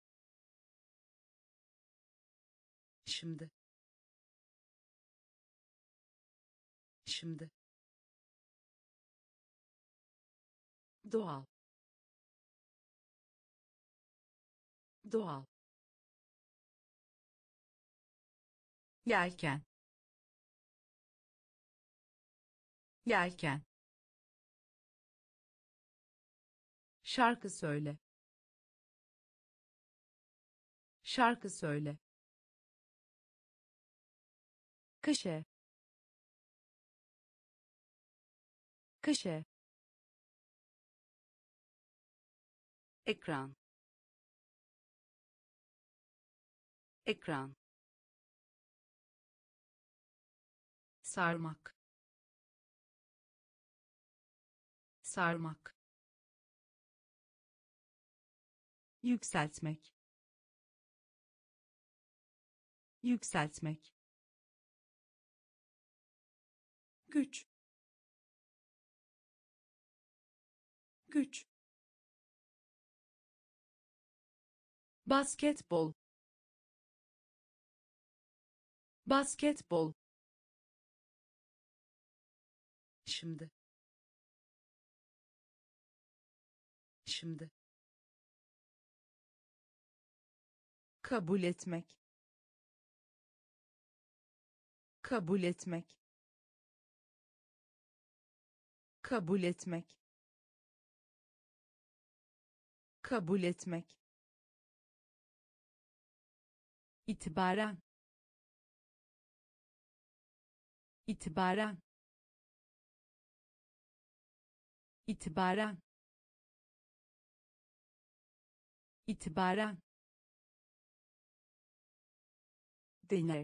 şimdi, şimdi, doğal, doğal, yelken, yelken, şarkı söyle, şarkı söyle, köşe, köşe, ekran, ekran, sarmak, sarmak, yükseltmek, yükseltmek, güç, güç, basketbol, basketbol, şimdi, şimdi, kabul etmek, kabul etmek, kabul etmek, kabul etmek, itibaren, itibaren, itibaren, itibaren, deney,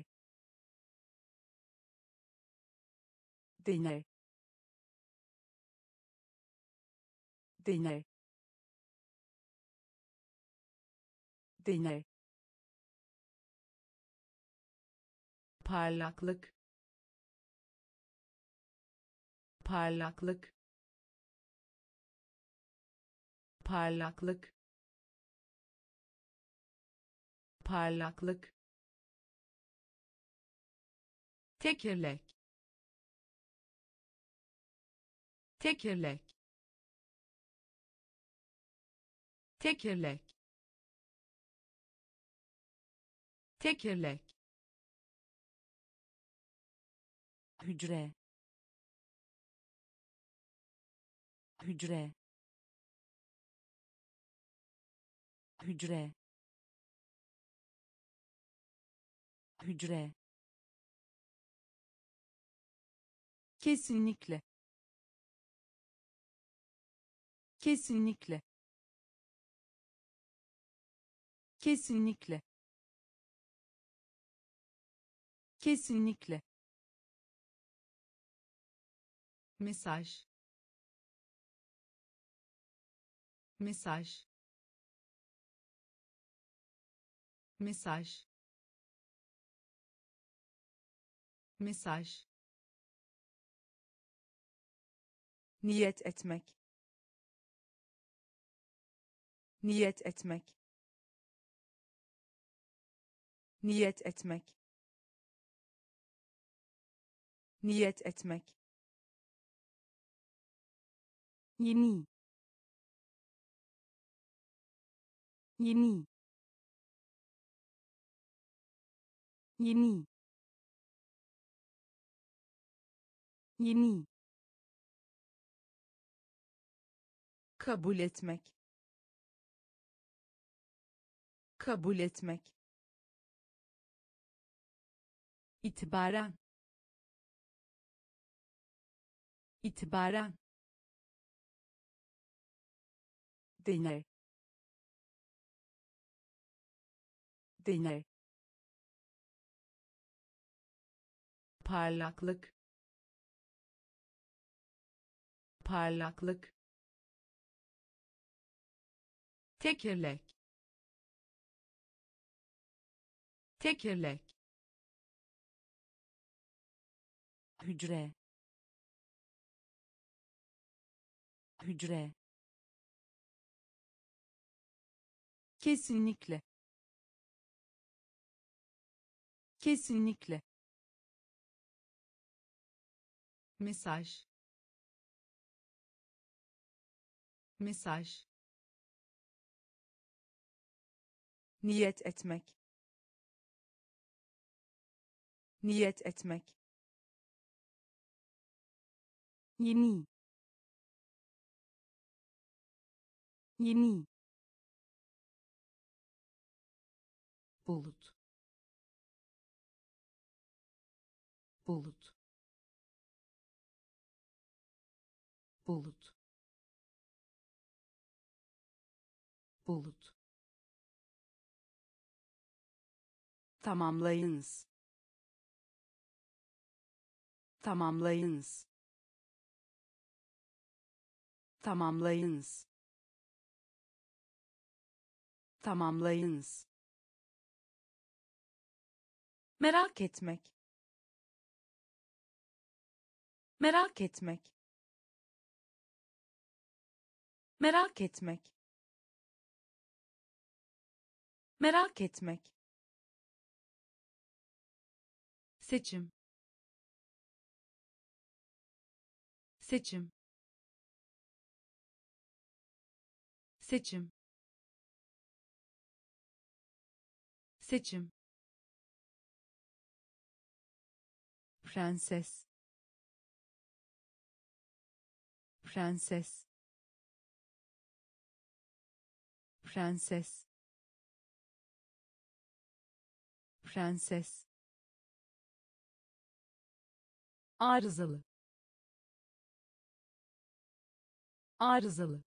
deney, deney, deney, parlaklık, parlaklık, parlaklık, parlaklık, tekerlek, tekerlek, tekerlek, tekerlek, hücre, hücre, hücre, hücre, kesinlikle, kesinlikle, kesinlikle, kesinlikle, mesaj, mesaj, mesaj, mesaj, niyet etmek, niyet etmek, niyet etmek, niyet etmek, yeni, yeni, yeni, yeni, kabul etmek, kabul etmek, itibaren, itibaren, deney, deney, parlaklık, parlaklık, tekerlek, tekerlek, hücre, hücre, kesinlikle, kesinlikle, mesaj, mesaj, niyet etmek, niyet etmek, yeni, yeni, bulut, bulut, bulut, bulut, tamamlayınız, tamamlayınız, tamamlayınız, tamamlayınız, merak etmek, merak etmek, merak etmek, merak etmek, seçim, seçim, seçim, seçim, prenses, prenses, prenses, prenses, arızalı, arızalı,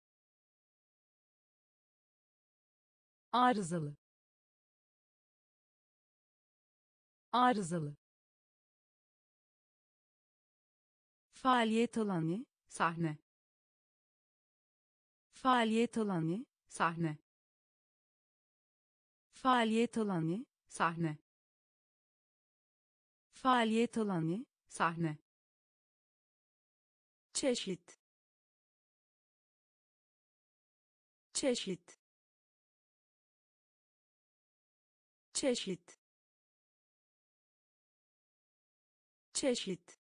arızalı, arızalı, faaliyet alanı, sahne, faaliyet alanı, sahne, faaliyet alanı, sahne, faaliyet alanı, sahne, çeşit, çeşit, çeşit, çeşit,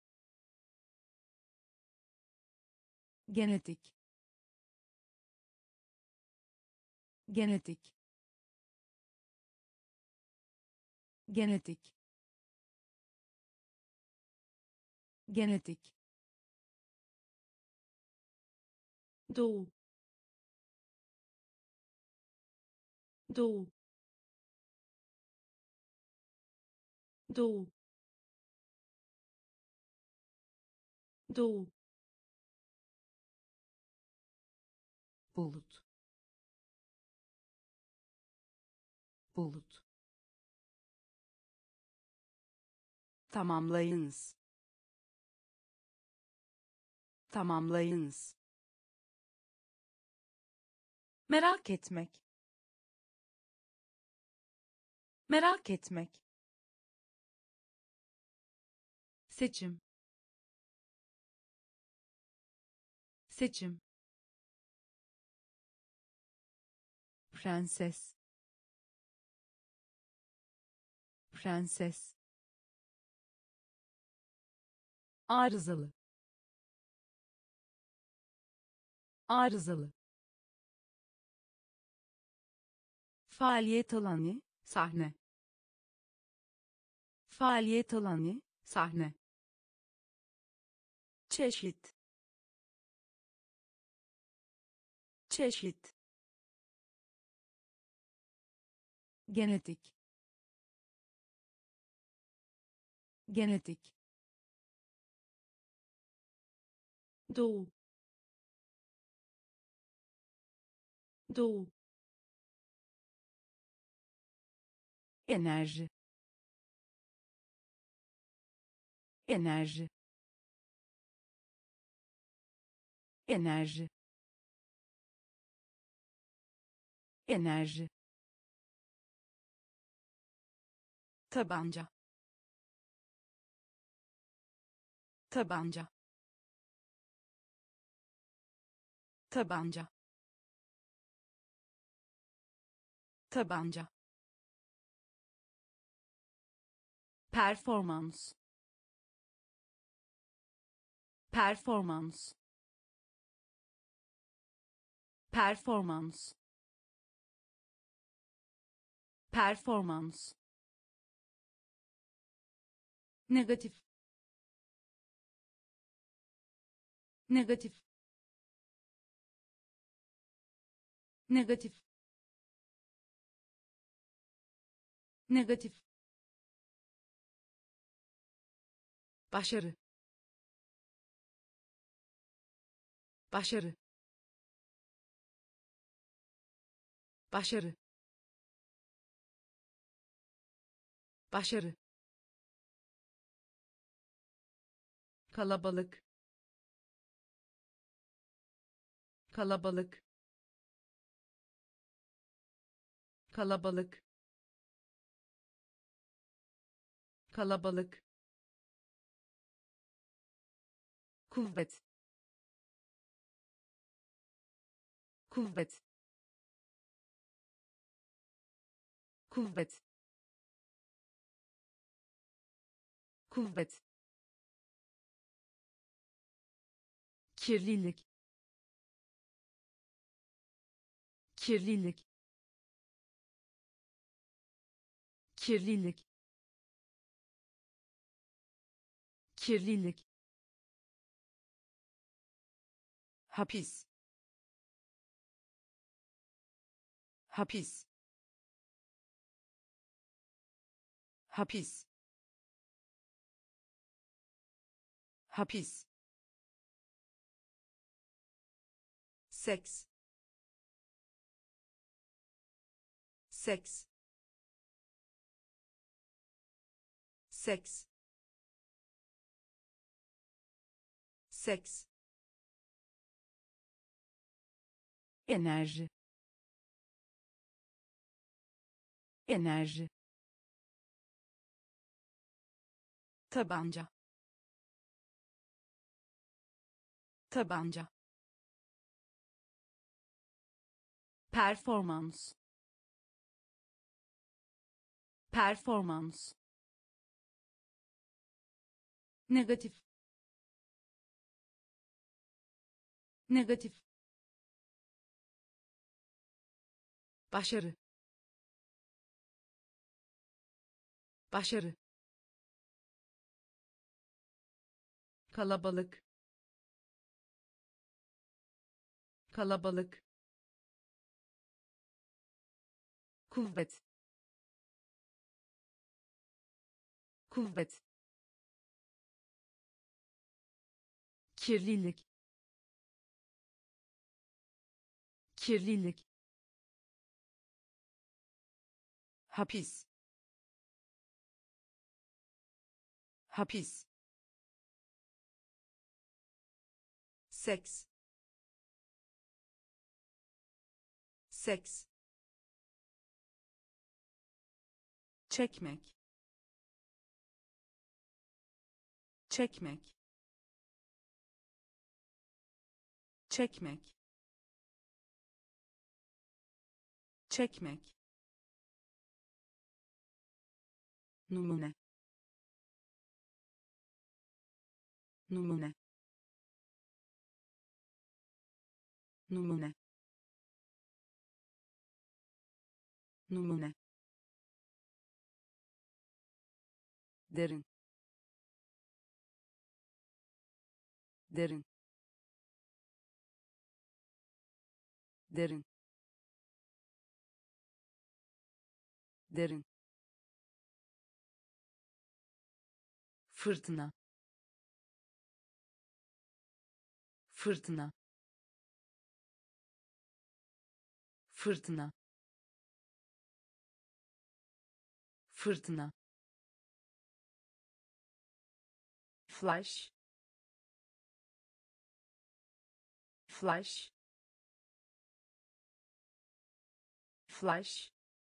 genetik, genetik, genetik, genetik, doğu, doğu, doğu, doğu, bulut, bulut, tamamlayınız, tamamlayınız, merak etmek, merak etmek, seçim, seçim, prenses, prenses, arızalı, arızalı, faaliyet alanı, sahne, faaliyet alanı, sahne, çeşit, çeşit, genetik, genetik, doğu, doğu, enerji, enerji, enerji, enerji, tabanca, tabanca, tabanca, tabanca, performans, performans, performans, performans, negatif, negatif, negatif, negatif, başarı, başarı, başarı, başarı, kalabalık, kalabalık, kalabalık, kalabalık, kuvvet, kuvvet, kuvvet, kuvvet, kirlilik, kirlilik, kirlilik, kirlilik, hapis, hapis, hapis, hapis, seks, seks, seks, seks, enerji, enerji, tabanca, tabanca, performans, performans, negatif, negatif, başarı, başarı, kalabalık, kalabalık, kuvvet, kuvvet, kirlilik, kirlilik, hapis, hapis, seks, seks, çekmek, çekmek, çekmek, çekmek, numune, numune, numune, numune, derin, derin, derin, derin, fırtına, fırtına, fırtına, fırtına, flash, flash, flash,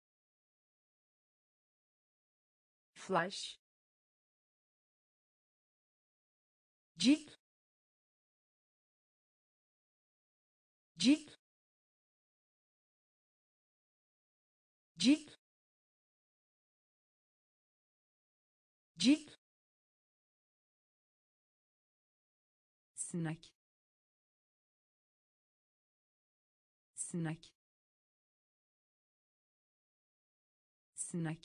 flash, cilt, cilt, cilt, cilt, sinek, sinek, sinek,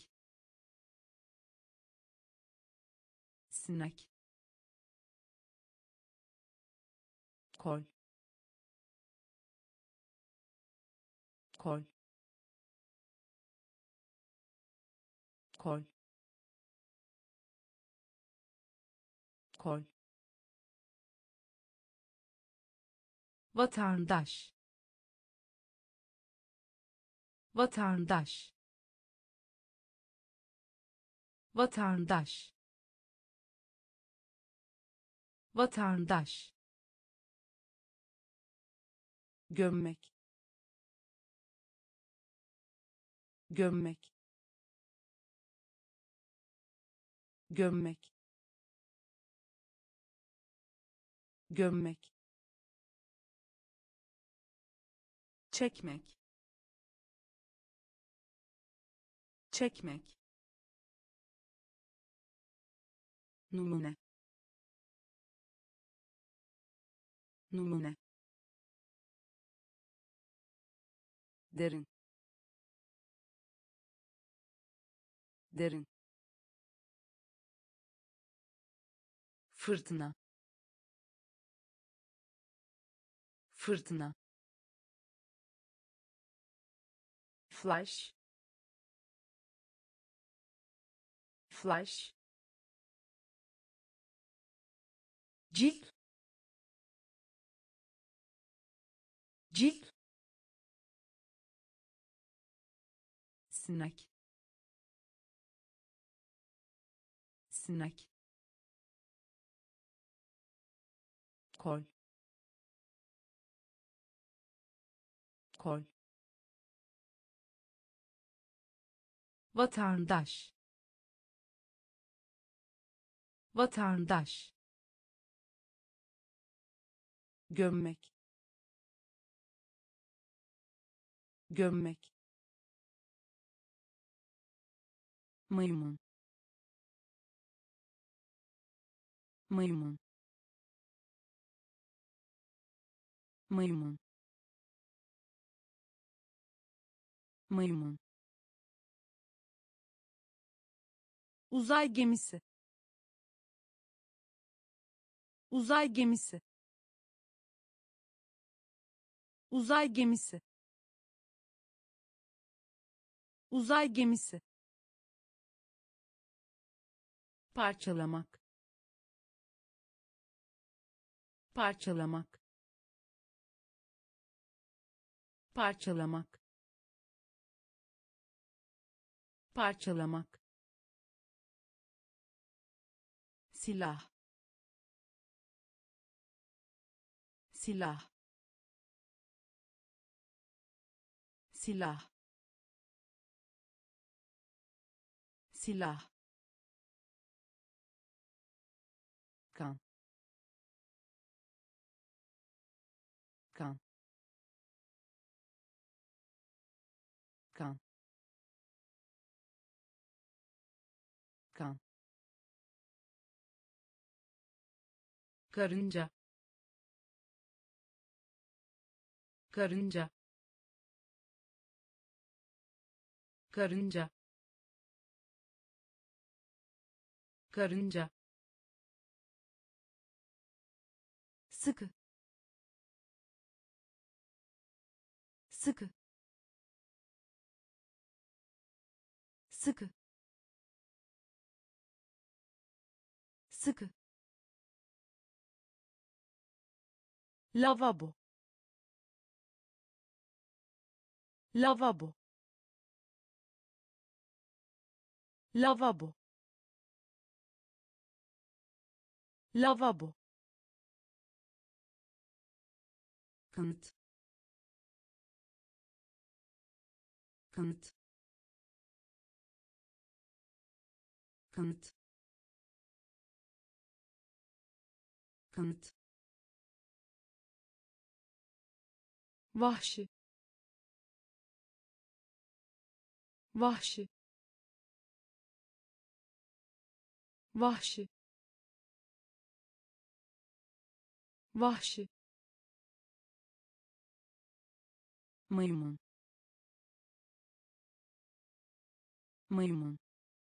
sinek, kol, kol, kol, kol, vatandaş, vatandaş, vatandaş, vatandaş, gömmek, gömmek, gömmek, gömmek, çekmek, çekmek, numune, numune, derin, derin, fırtına, fırtına, flash, flash, cilt, cilt, sinek, sinek, kol, kol, vatandaş, vatandaş, gömmek, gömmek, maymun, maymun, maymun, maymun, uzay gemisi, uzay gemisi, uzay gemisi, uzay gemisi, parçalamak, parçalamak, parçalamak, parçalamak, silah, silah, silah, silah, kan, kan, kan, kan, karınca, karınca, karınca, karınca, sıkı, sıkı, sıkı, sıkı, lavabo, lavabo, lavabo, lavabo, kanıt, kanıt, kanıt, kanıt, vahşi, vahşi, vahşi, vahşi, maymun, maymun,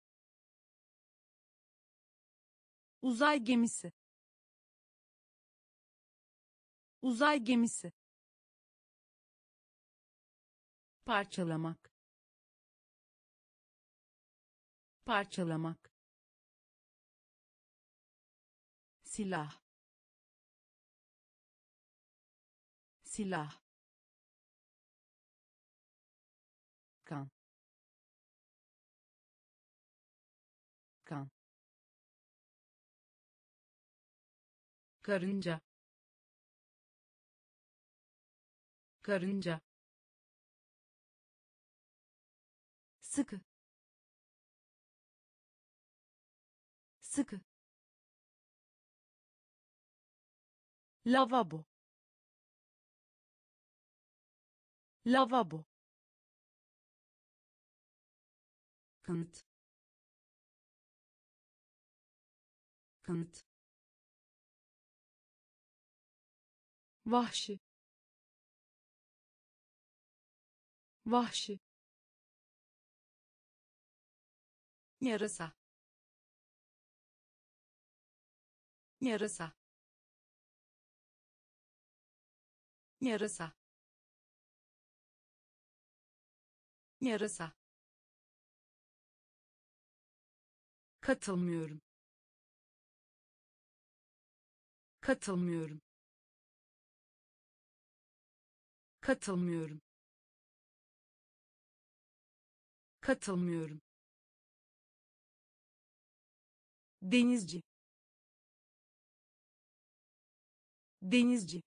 uzay gemisi, uzay gemisi, parçalamak, parçalamak, silah, silah, kan, kan, karınca, karınca, sıkı, sıkı, lavabo, lavabo, kanıt, kanıt, vahşi, vahşi, yarasa, yarasa, yarasa, yarasa, katılmıyorum, katılmıyorum, katılmıyorum, katılmıyorum, denizci, denizci,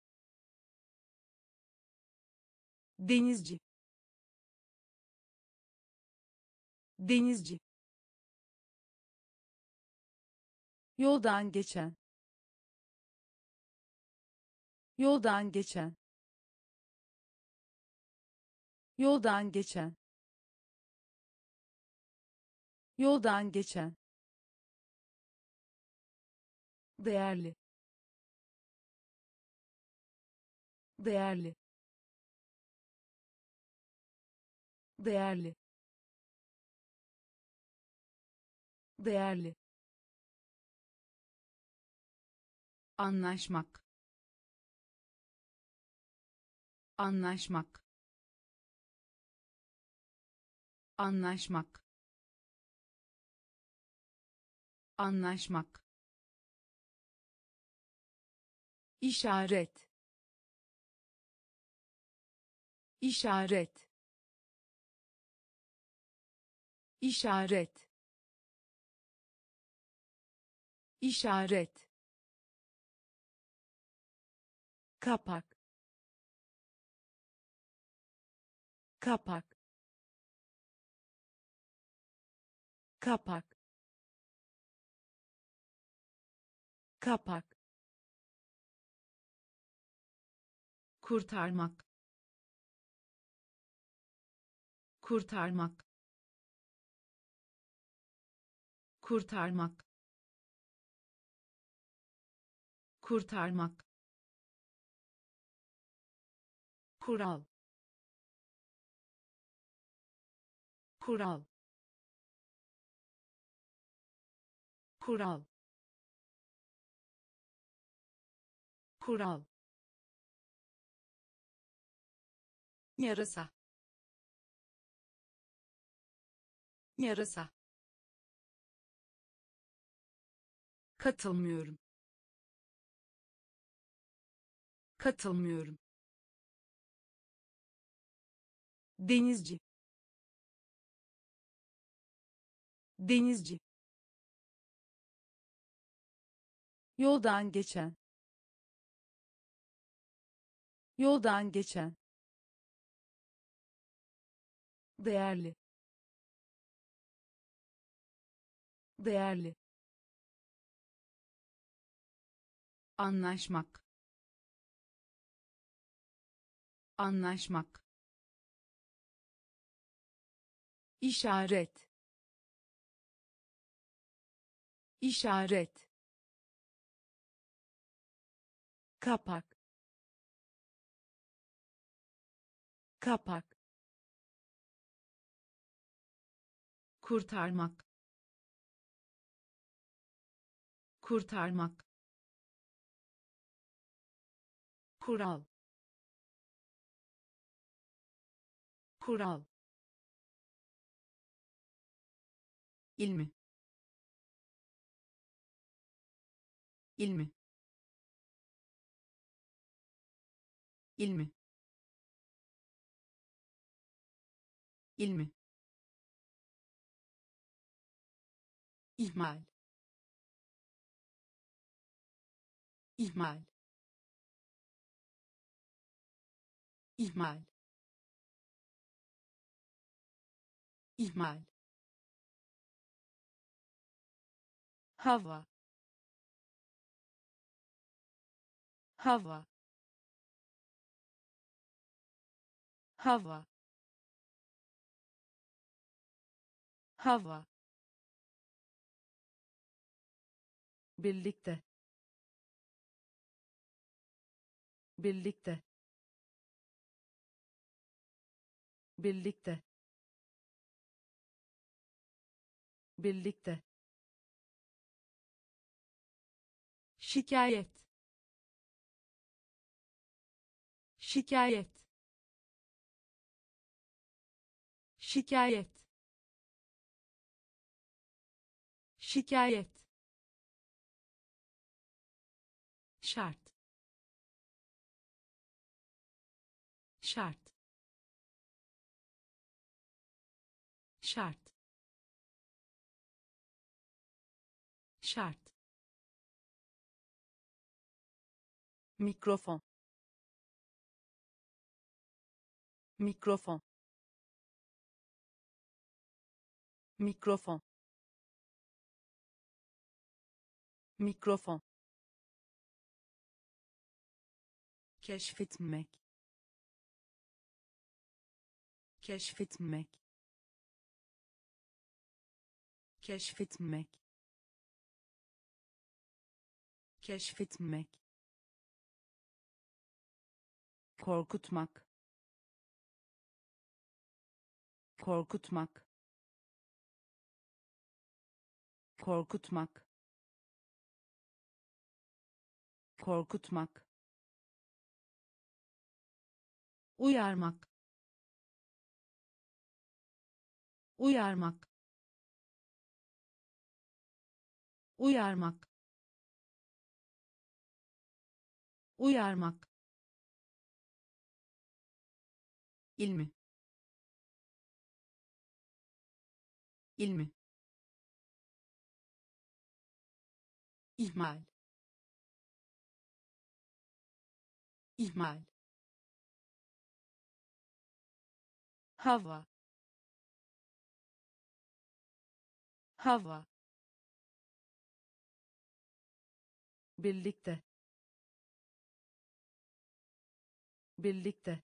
denizci, denizci, yoldan geçen, yoldan geçen, yoldan geçen, yoldan geçen, değerli, değerli, değerli, değerli, anlaşmak, anlaşmak, anlaşmak, anlaşmak, işaret, işaret, işaret, işaret, kapak, kapak, kapak, kapak, kurtarmak, kurtarmak, kurtarmak, kurtarmak, kural, kural, kural, kural, yarasa, yarasa, katılmıyorum, katılmıyorum, denizci, denizci, yoldan geçen, yoldan geçen, değerli, değerli, anlaşmak, anlaşmak, işaret, işaret, kapak, kapak, kurtarmak, kurtarmak, kural, kural, ilmi, ilmi, ilmi, ilmi, ihmal, ihmal, ihmal, ihmal, hava, hava, hava, hava, birlikte, birlikte, birlikte, birlikte, şikayet, şikayet, şikayet, şikayet, şart, şart, şart, şart, mikrofon, mikrofon, mikrofon, mikrofon, keşfetmek, keşfetmek, keşfetmek, keşfetmek, korkutmak, korkutmak, korkutmak, korkutmak, uyarmak, uyarmak, uyarmak, uyarmak, ilmi, ilmi, ihmal, ihmal, hava, hava, birlikte, birlikte,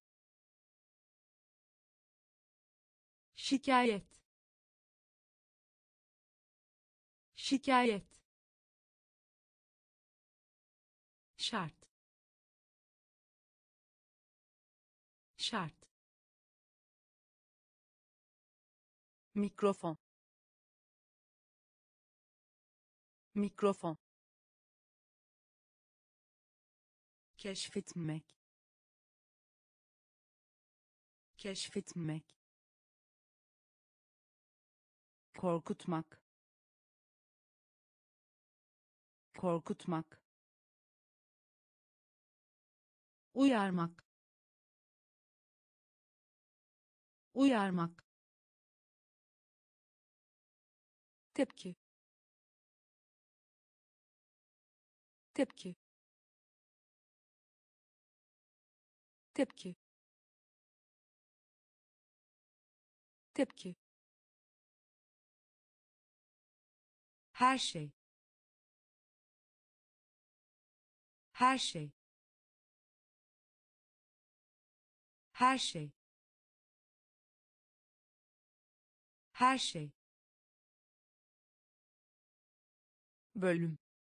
şikayet, şikayet, şart, şart, mikrofon, mikrofon, keşfetmek, keşfetmek, korkutmak, korkutmak, uyarmak, uyarmak, tepki, tepki, tepki, tepki, her şey, her şey, her şey, her şey, bölüm,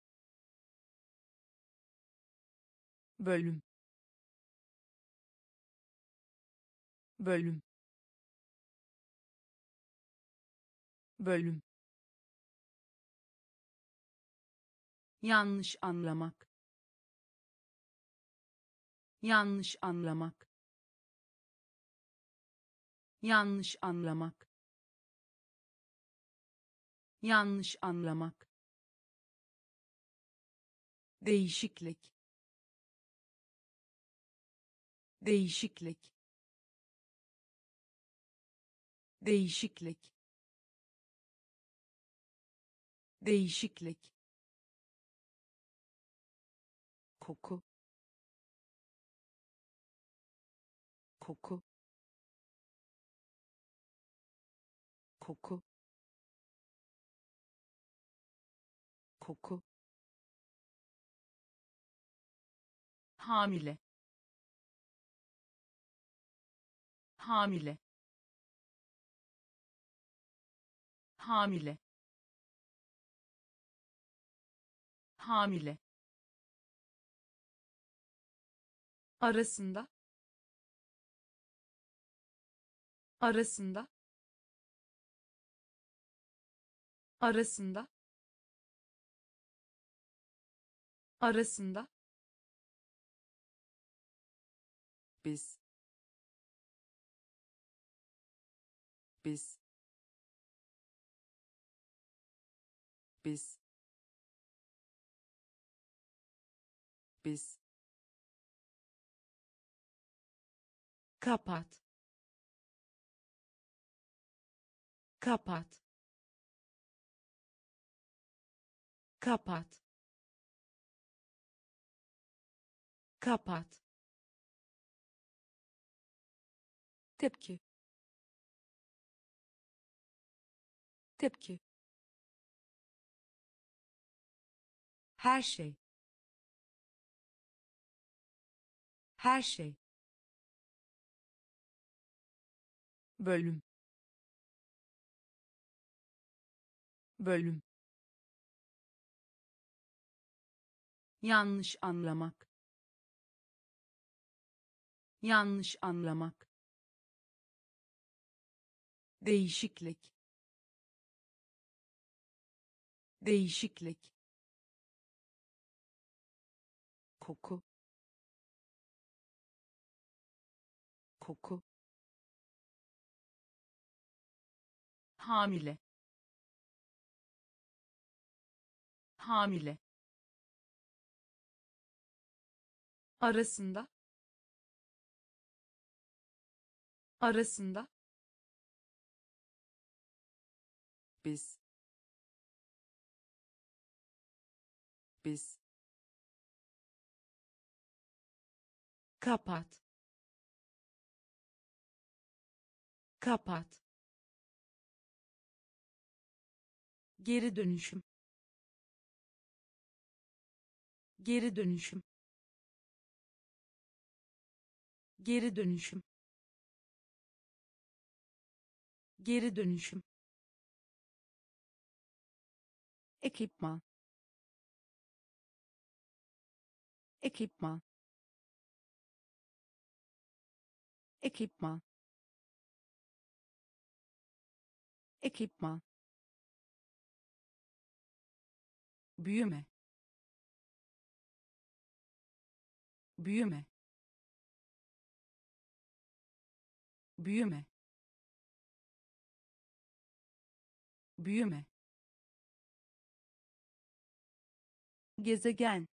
bölüm, bölüm, bölüm, yanlış anlamak, yanlış anlamak, yanlış anlamak, yanlış anlamak, değişiklik, değişiklik, değişiklik, değişiklik, koku, koku, koku, koku, hamile, hamile, hamile, hamile, arasında, arasında, arasında arasında biz biz biz biz kapat kapat kapat kapat tepki tepki her şey her şey bölüm bölüm yanlış anlamak yanlış anlamak değişiklik değişiklik koku koku hamile hamile arasında arasında biz biz kapat kapat geri dönüşüm geri dönüşüm geri dönüşüm geri dönüşüm ekipman ekipman ekipman ekipman büyüme büyüme büyüme büyüme gezegen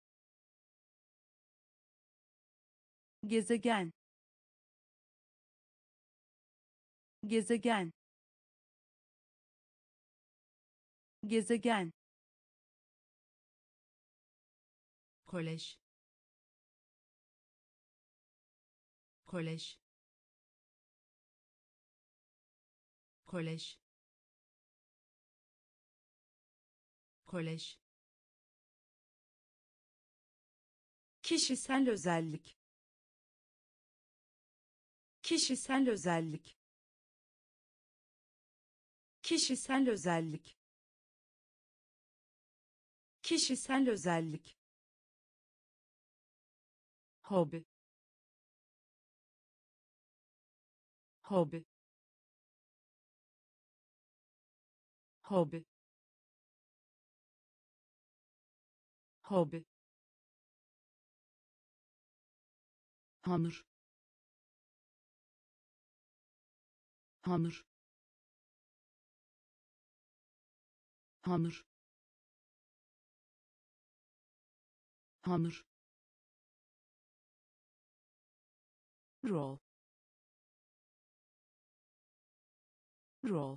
gezegen gezegen gezegen kolej kolej kolej kolej kişisel özellik kişisel özellik kişisel özellik kişisel özellik hobi hobi hobi hobi hamur hamur hamur hamur rol rol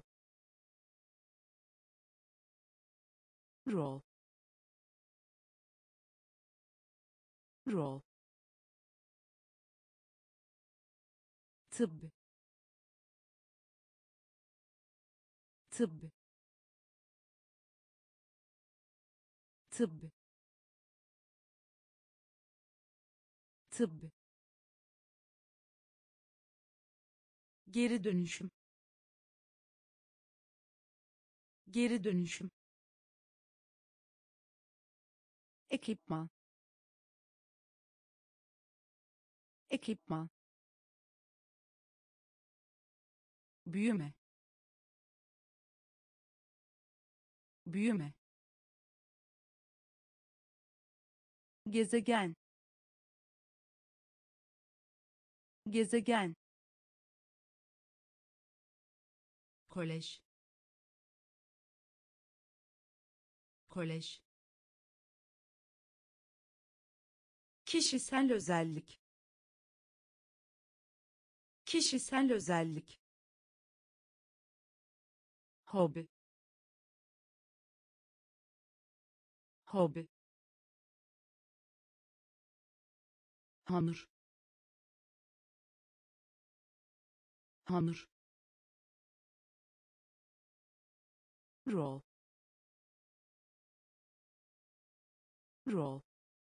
rol rol tıbb tıbb tıbb tıbb geri dönüşüm geri dönüşüm ekipman ekipman büyüme büyüme, gezegen, gezegen, kolej, kolej, kişisel özellik, kişisel özellik, hobi, hobi, hamur, hamur, rol, rol,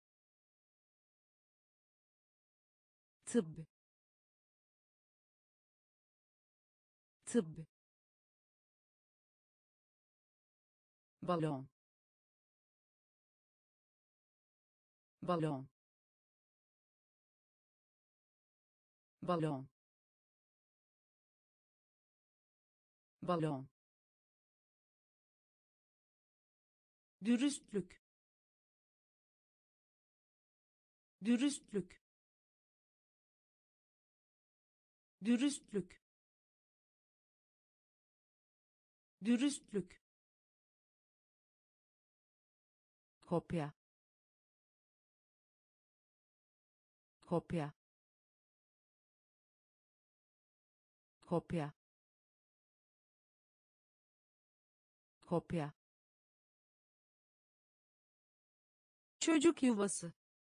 tıbb, tıbb, balon, balon, balon, balon, dürüstlük, dürüstlük, dürüstlük, dürüstlük, kopya, kopya, kopya, kopya, çocuk yuvası,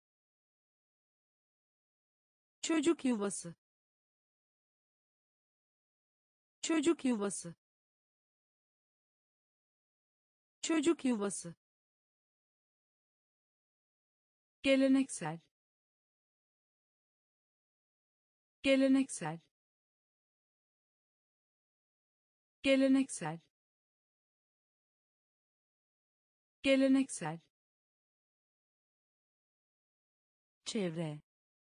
çocuk yuvası, çocuk yuvası, çocuk yuvası, geleneksel, geleneksel, geleneksel, geleneksel, çevre,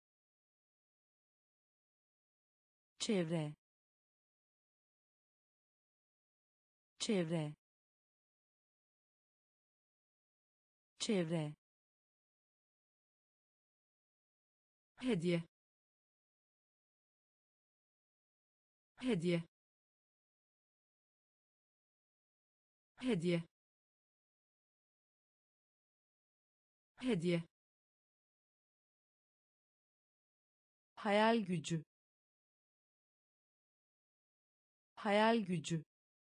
çevre, çevre, çevre, hediye, hediye, hediye, hediye, hayal gücü, hayal gücü,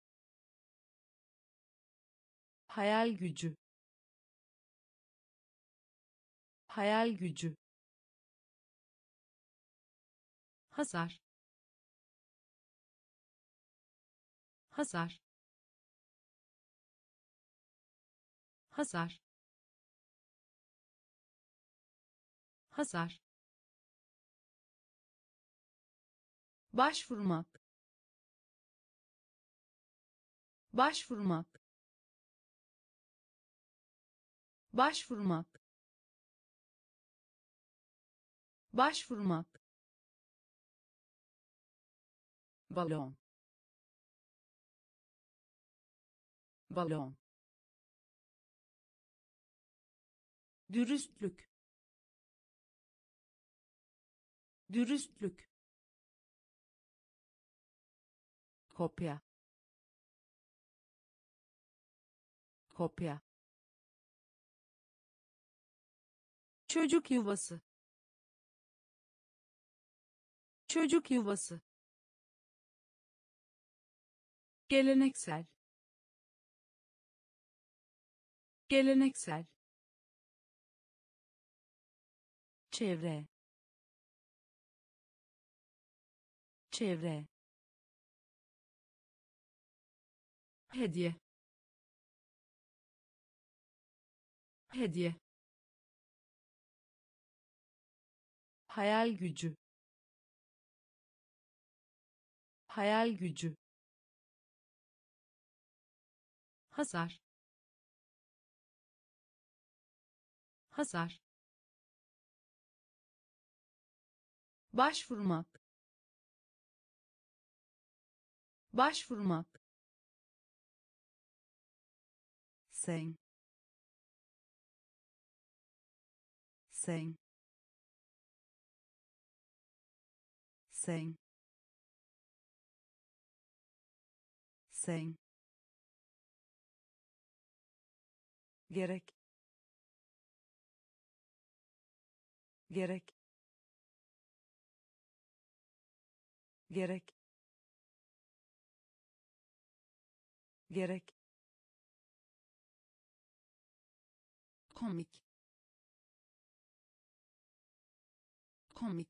hayal gücü, hayal gücü, hasar, hasar, hasar, hasar, başvurmak, başvurmak, başvurmak, başvurmak, balon, balon, dürüstlük, dürüstlük, kopya, kopya, çocuk yuvası, çocuk yuvası, geleneksel, geleneksel, çevre, çevre, hediye, hediye, hayal gücü, hayal gücü, hasar, hasar, başvurmak, başvurmak, sen sen sen sen gerek gerek gerek gerek komik komik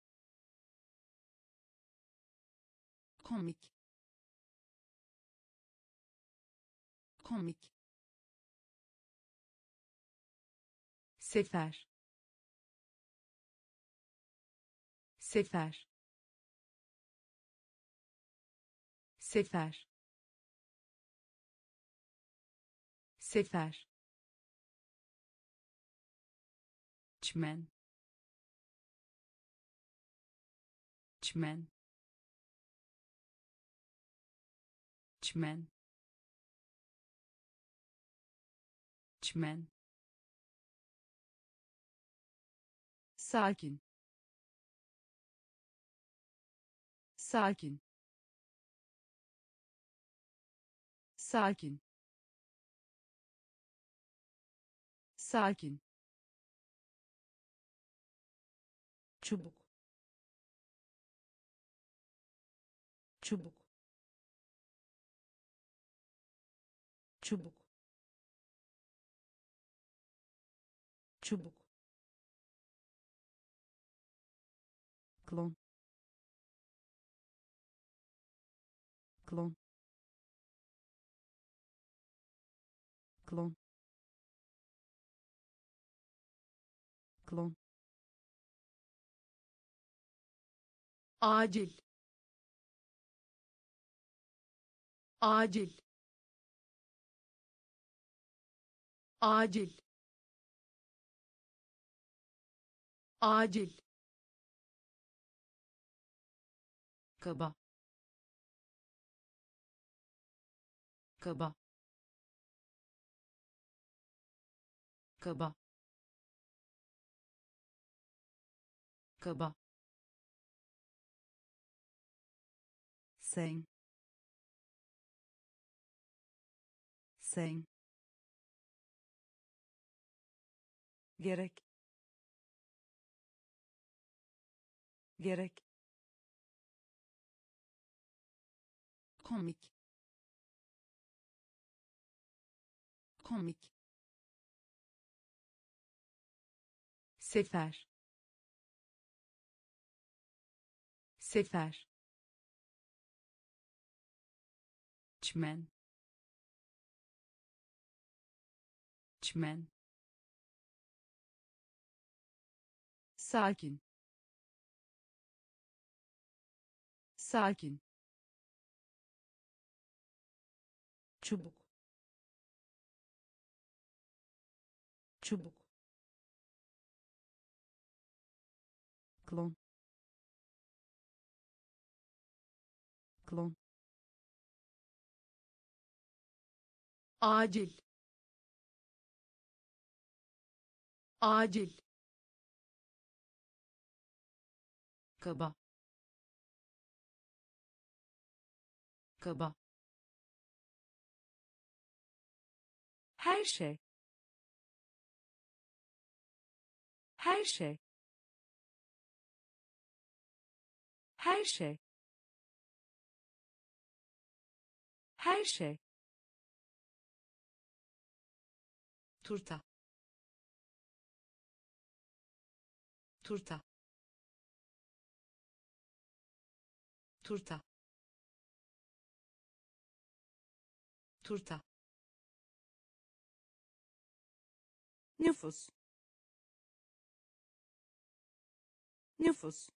komik komik sefer sefer sefer sefer çimen çimen çimen çimen sakin sakin sakin sakin çubuk çubuk çubuk çubuk klon klon klon klon acil acil acil acil kaba kaba kaba kaba sen sen gerek gerek komik komik sefer sefer çimen çimen sakin sakin çubuk çubuk klon klon acil acil kaba kaba her şey her şey her şey her şey turta turta turta turta nüfus nüfus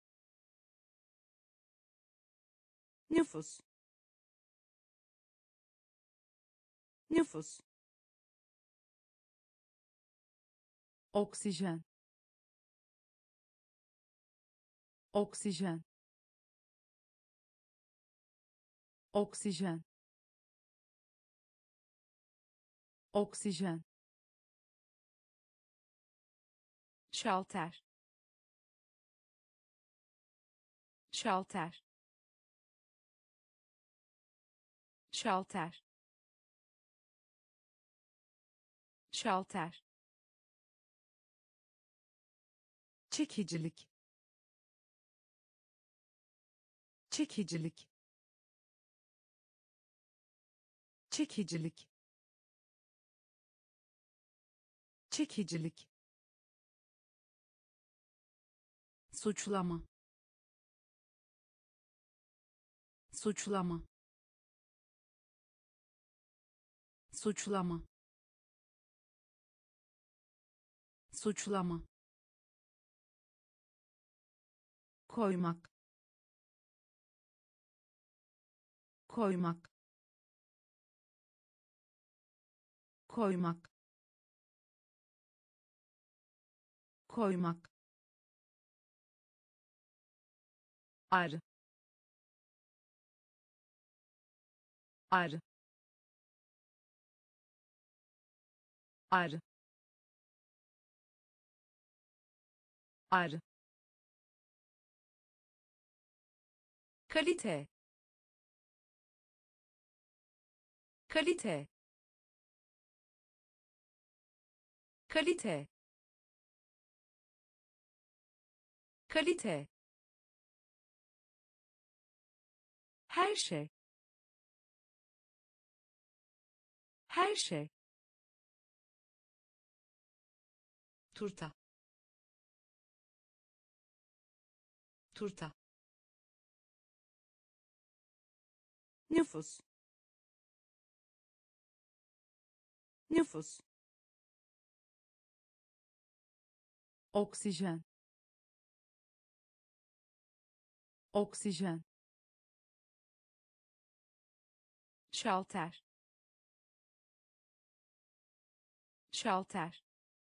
nüfus nüfus oksijen oksijen oksijen oksijen, şalter, şalter, şalter, şalter, çekicilik, çekicilik, çekicilik, çekicilik, suçlama, suçlama, suçlama, suçlama, koymak, koymak, koymak, koymak, arı, arı, arı, arı, kalite, kalite, kalite, kalite, her şey, her şey, turta, turta, nüfus, nüfus, oksijen, oksijen, şalter, şalter,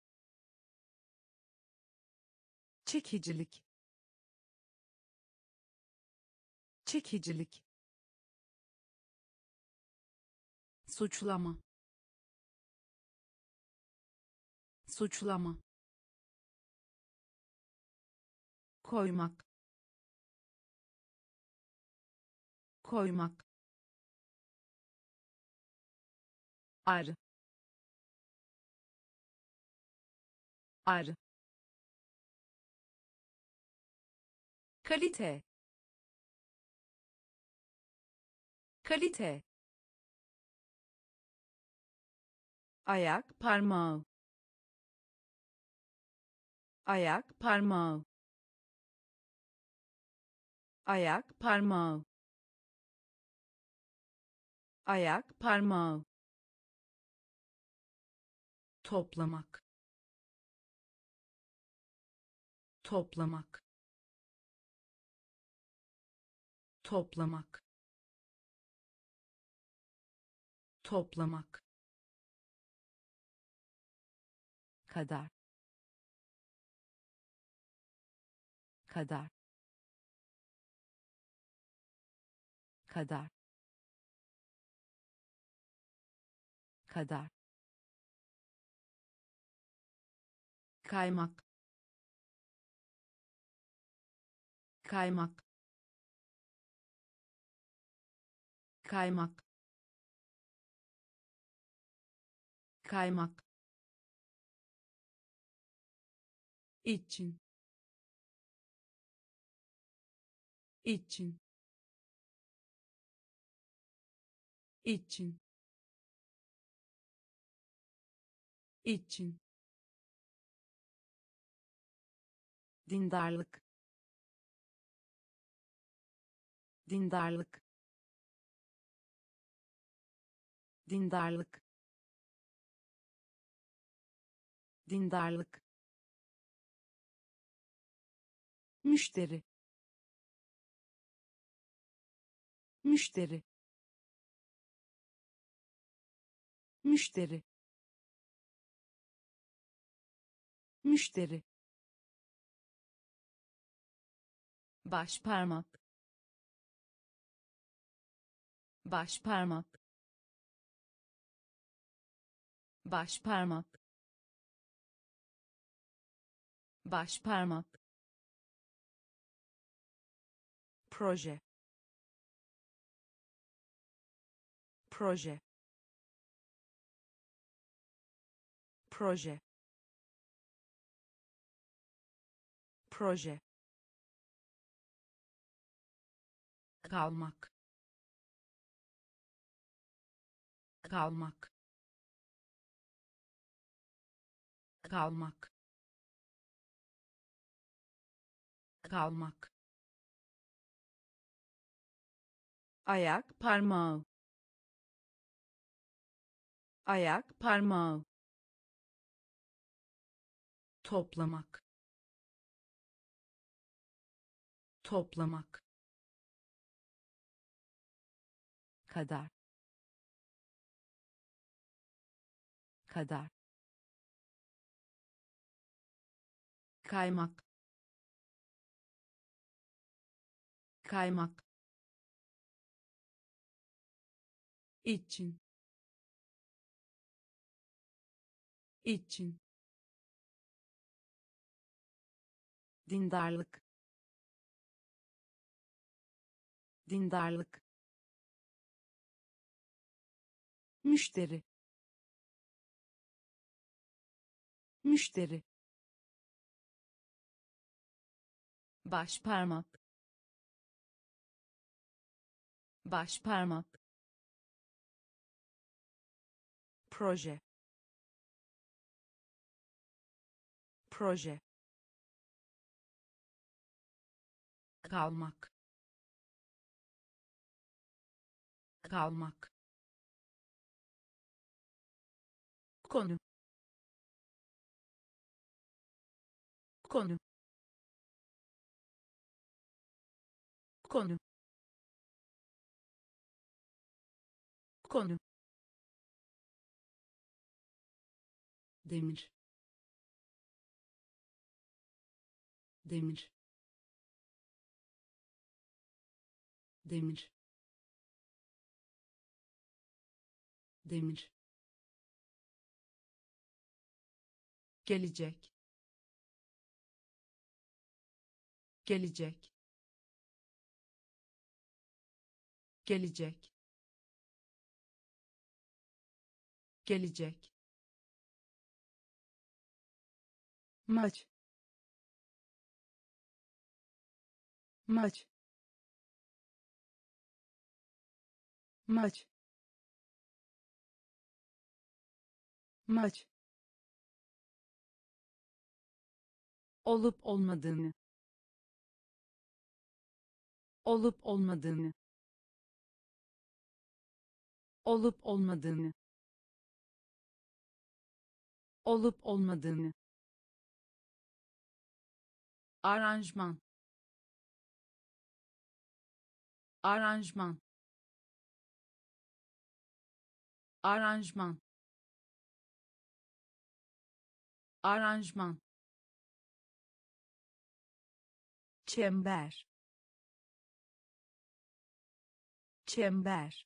çekicilik, çekicilik, suçlama, suçlama, koymak, koymak, arı, arı, kalite, kalite, ayak, parmağı, ayak, parmağı, ayak, parmağı, ayak, parmağı, toplamak, toplamak, toplamak, toplamak, kadar, kadar, kadar, kadar, kaymak, kaymak, kaymak, kaymak, için, için, için, için, dindarlık, dindarlık, dindarlık, dindarlık, müşteri, müşteri, müşteri, müşteri, baş parmak, baş parmak, Başparmak. Başparmak. proje, proje, proje, proje, Kalmak. Kalmak. Kalmak. Kalmak. ayak, Parmağı. ayak, Parmağı. Toplamak. Toplamak. Kadar. Kadar. Kaymak. Kaymak. için. için. Dindarlık. Dindarlık. Müşteri. Müşteri. Başparmak. Başparmak. proje, proje, Kalmak. Kalmak. Konu. Konu. Konu. Konu. Demir. Demir. Demir. Demir. Gelecek. Gelecek. Gelecek. Gelecek. maç, maç, maç, maç, Olup olmadığını. Olup olmadığını. Olup olmadığını. Olup olmadığını. Aranjman. Aranjman. Aranjman. Aranjman. çember, çember,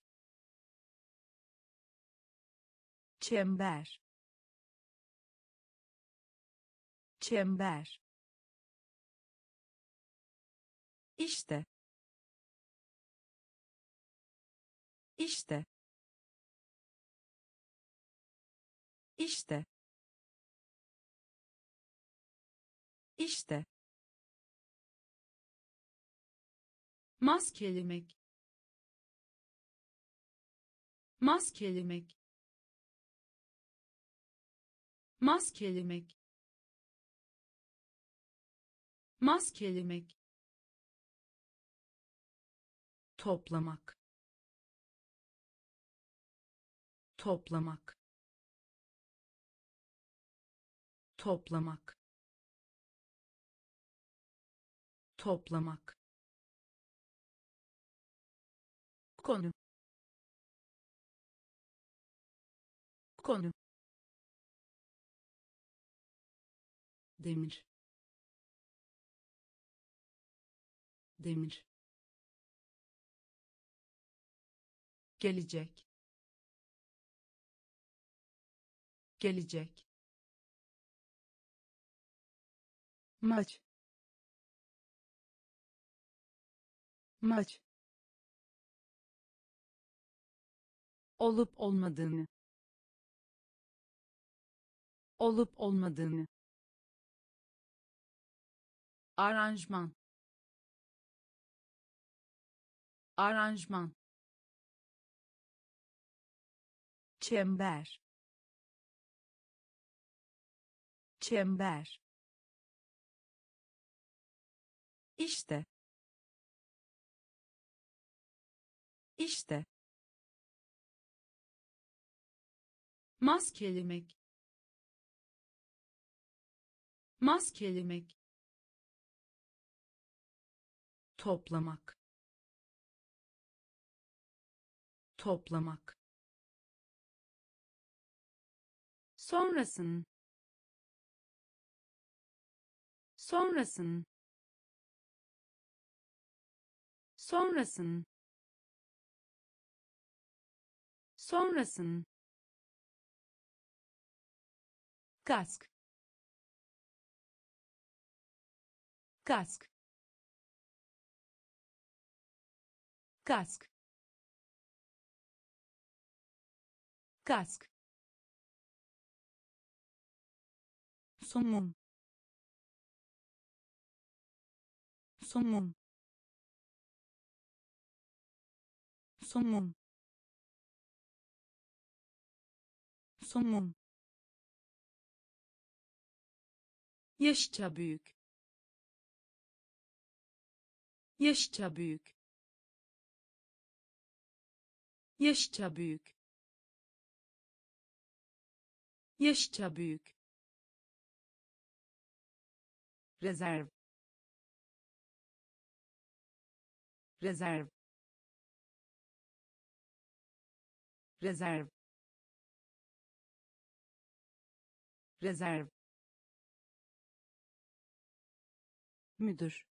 çember, çember, işte, işte, işte, işte, Maskelemek. Maskelemek. Maskelemek. Maskelemek. Toplamak. Toplamak. Toplamak. Toplamak. Konu. Konu. Demir. Demir. Gelecek. gelecek, maç, maç, olup olmadığını, olup olmadığını, aranjman, aranjman, çember, çember, işte, işte, maskelemek, maskelemek, toplamak, toplamak, sonrasın, sonrasın, sonrasın, sonrasın, kask, kask, kask, kask, somun, somun, somun, somun, yaşça büyük, yaşça büyük, yaşça büyük, yaşça büyük, rezerv, rezerv, rezerv, rezerv, müdür,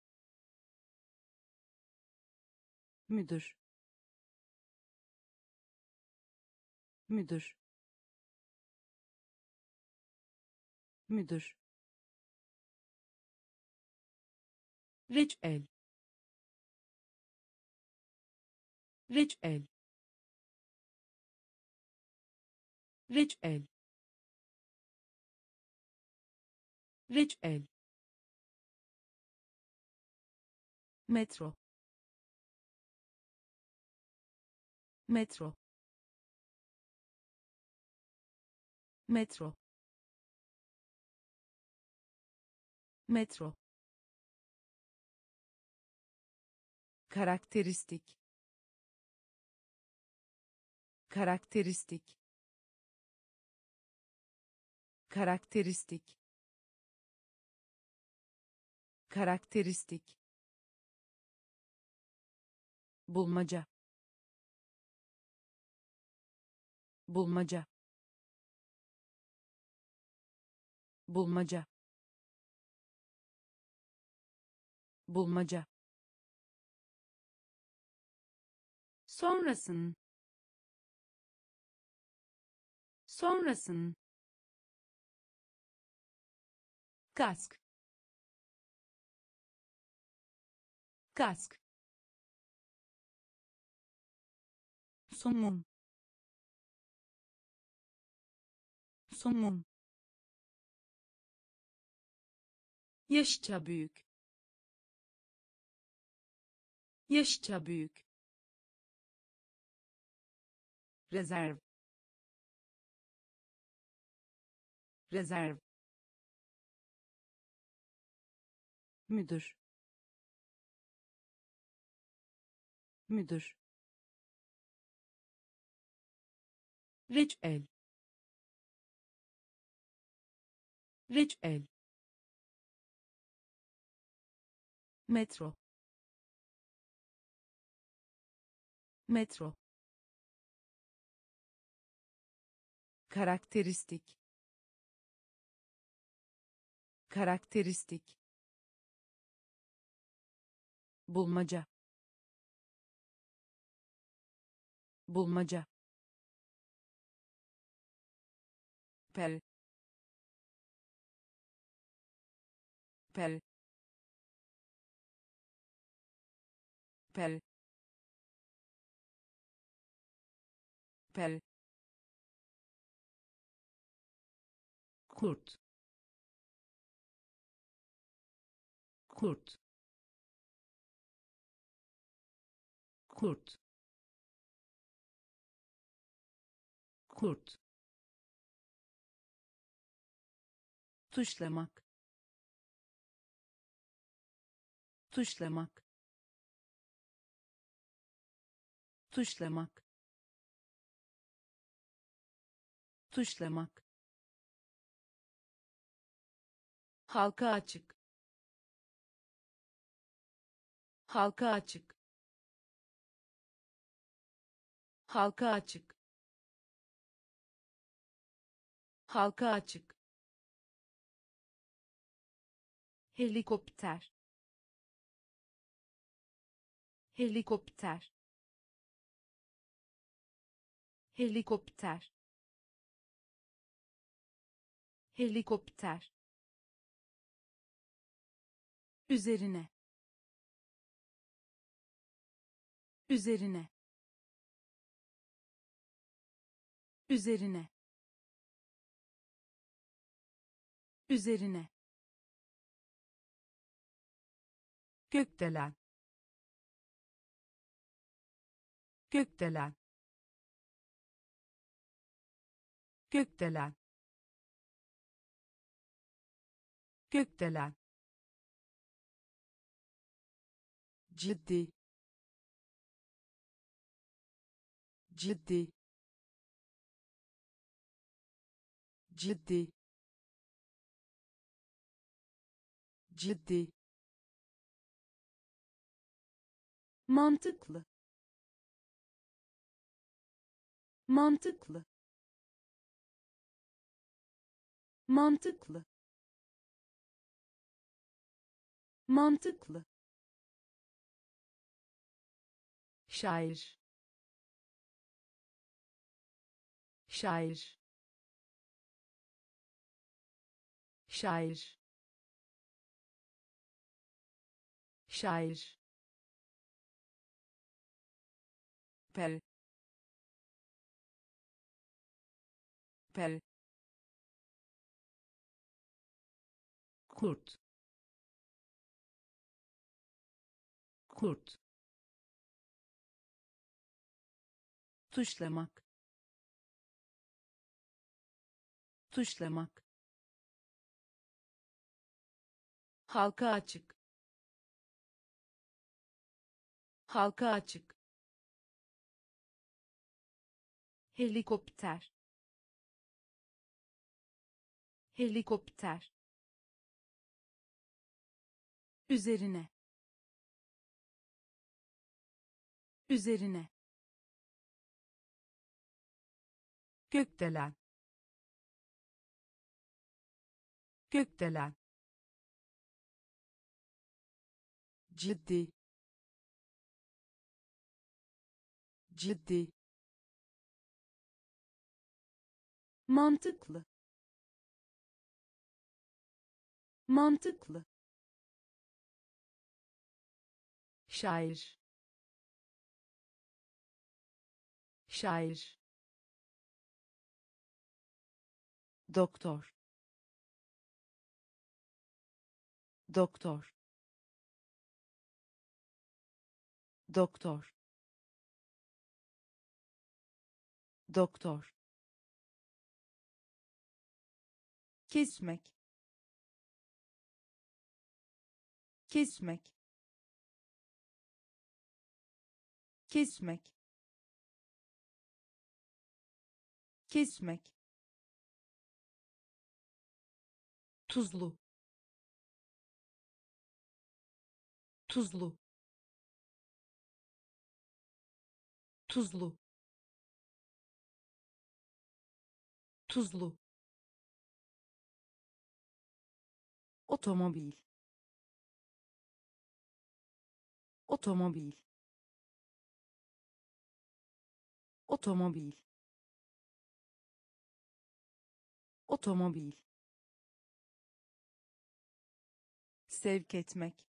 müdür, müdür, müdür, reçel, reçel, reçel, reçel, metro, metro, metro, metro, karakteristik, karakteristik, karakteristik, karakteristik, bulmaca, bulmaca, bulmaca, bulmaca, sonrasın, sonrasın, kask, kask, somun, somun, yaşça büyük, yaşça büyük, rezerv, rezerv, müdür, müdür, reçel, reçel, metro, metro, karakteristik, karakteristik, bulmaca, bulmaca, pel pel pel pel kurt kurt kurt kurt tuşlamak tuşlamak tuşlamak tuşlamak halka açık halka açık halka açık halka açık helikopter helikopter helikopter helikopter üzerine üzerine üzerine üzerine gökdelen gökdelen gökdelen gökdelen ciddi ciddi ciddi ciddi mantıklı mantıklı mantıklı mantıklı şair şair şair şair pel pel kurt kurt tuşlamak tuşlamak halka açık halka açık helikopter helikopter üzerine üzerine gökdelen gökdelen ciddi ciddi mantıklı mantıklı şair şair doktor doktor doktor doktor kesmek kesmek kesmek kesmek tuzlu tuzlu tuzlu tuzlu otomobil otomobil otomobil otomobil, sevk etmek,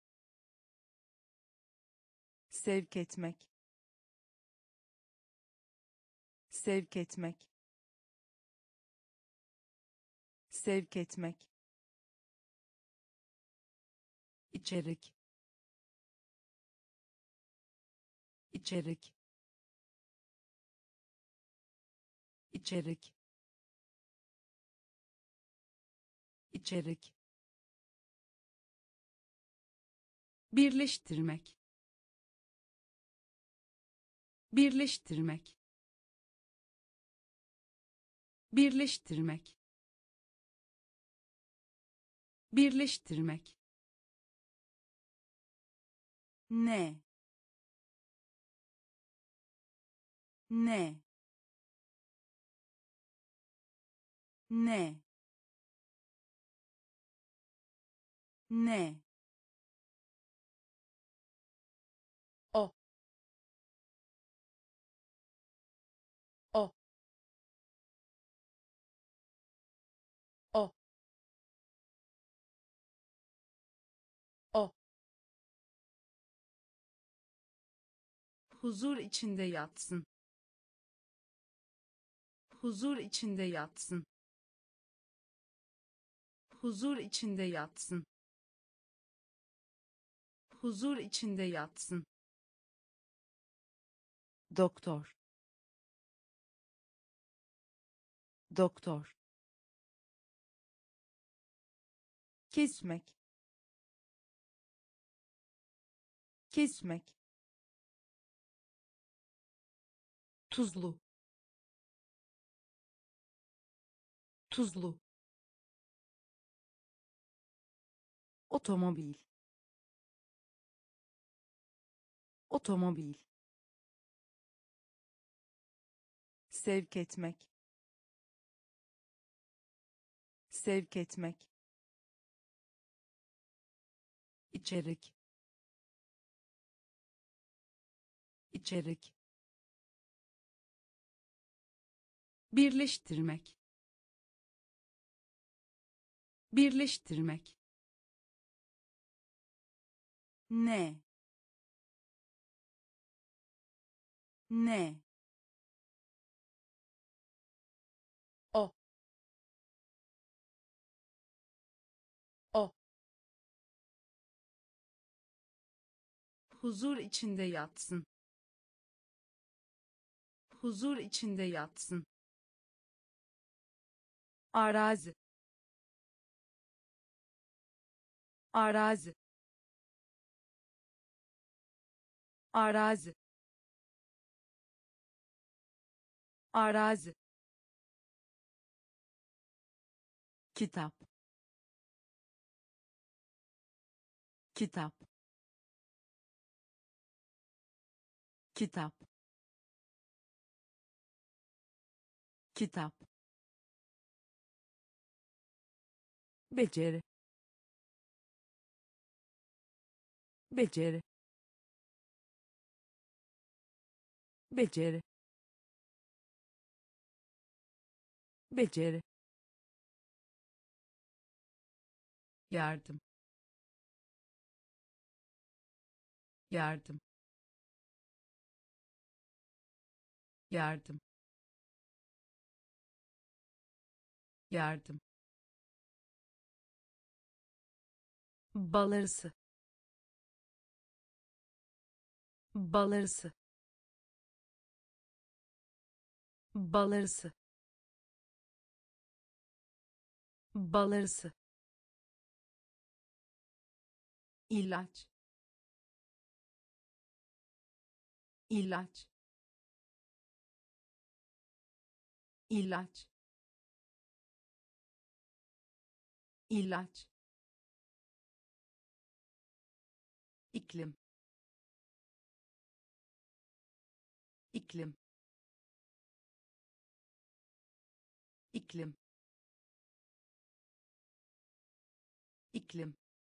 sevk etmek, sevk etmek, sevk etmek, içerik, içerik, içerik, içerik, birleştirmek, birleştirmek, birleştirmek, birleştirmek, ne, ne, ne, ne, o, o, o, o, huzur içinde yatsın, huzur içinde yatsın, huzur içinde yatsın, huzur içinde yatsın, doktor, doktor, kesmek, kesmek, tuzlu, tuzlu, otomobil, otomobil, sevk etmek, sevk etmek, içerik, içerik, birleştirmek, birleştirmek, ne, ne, o, o, huzur içinde yatsın, huzur içinde yatsın, arazi, arazi, arazi, arazi, kitap, kitap, kitap, kitap, beceri, beceri, beceri, beceri, yardım, yardım, yardım, yardım, balarısı, balarısı, balarısı, balarısı, ilaç, ilaç, ilaç, ilaç, iklim, iklim, iklim, iklim,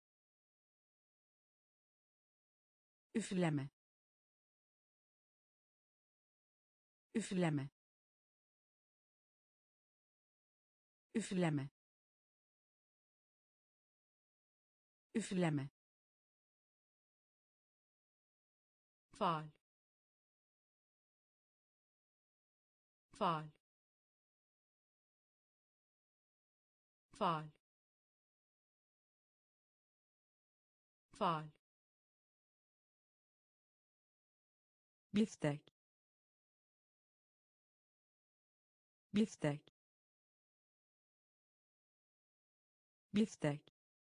üfleme, üfleme, üfleme, üfleme, faal, faal, faal, faal, biftek, biftek, biftek,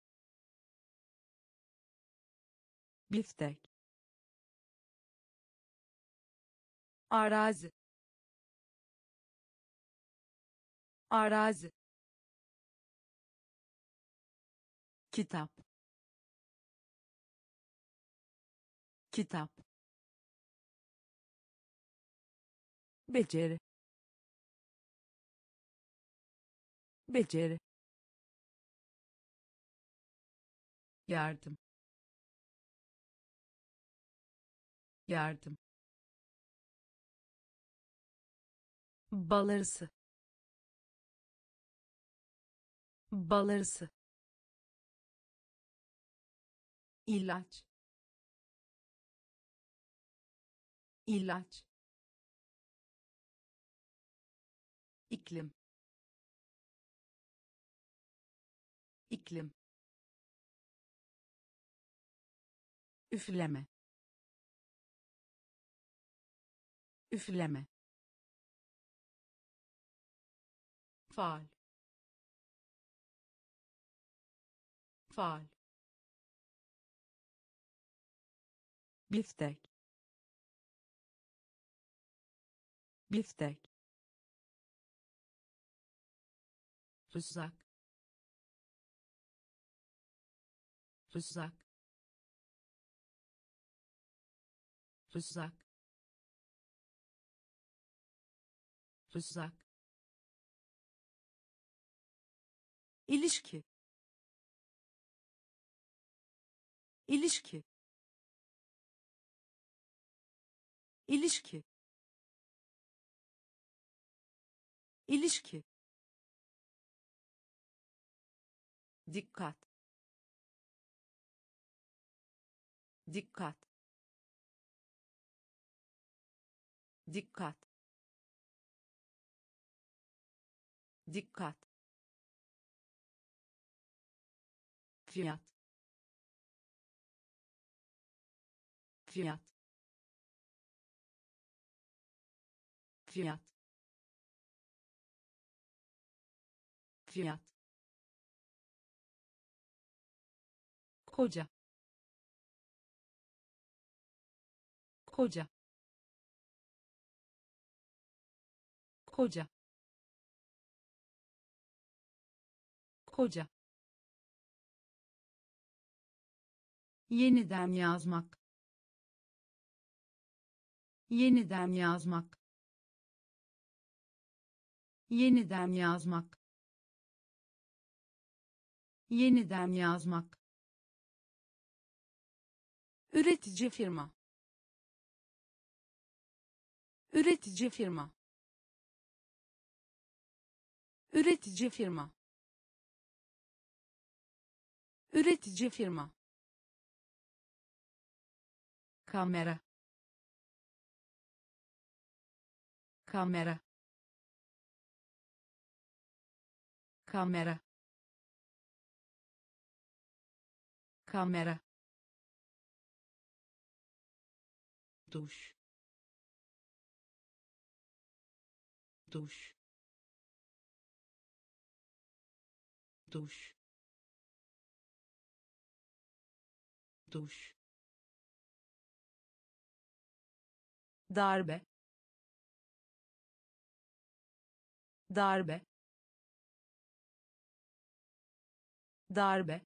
biftek, arazi, arazi, kitap, kitap, beceri, beceri, yardım, yardım, balarısı, balarısı, ilaç, ilaç, iklim, iklim, üfleme, üfleme, faal, faal, biftek, biftek, fısak, fısak, fısak, fısak, ilişki, ilişki, ilişki, ilişki, dikkat, dikkat, dikkat, dikkat, fiyat, fiyat, fiyat, fiyat, koca, koca, koca, koca, yeniden yazmak, yeniden yazmak, yeniden yazmak, yeniden yazmak, üretici firma, üretici firma, üretici firma, üretici firma, kamera, kamera, kamera, kamera, duş, duş, duş, duş, darbe, darbe, darbe,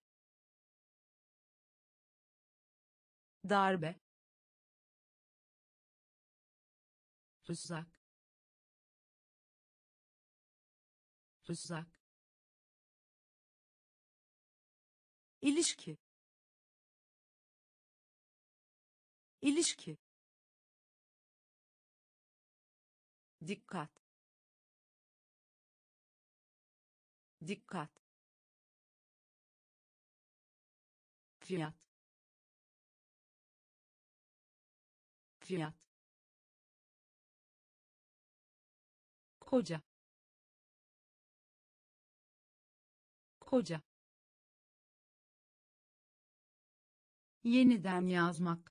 darbe, fısak, fısak, ilişki, ilişki, dikkat, dikkat, fiyat, fiyat, koca, koca, yeniden yazmak,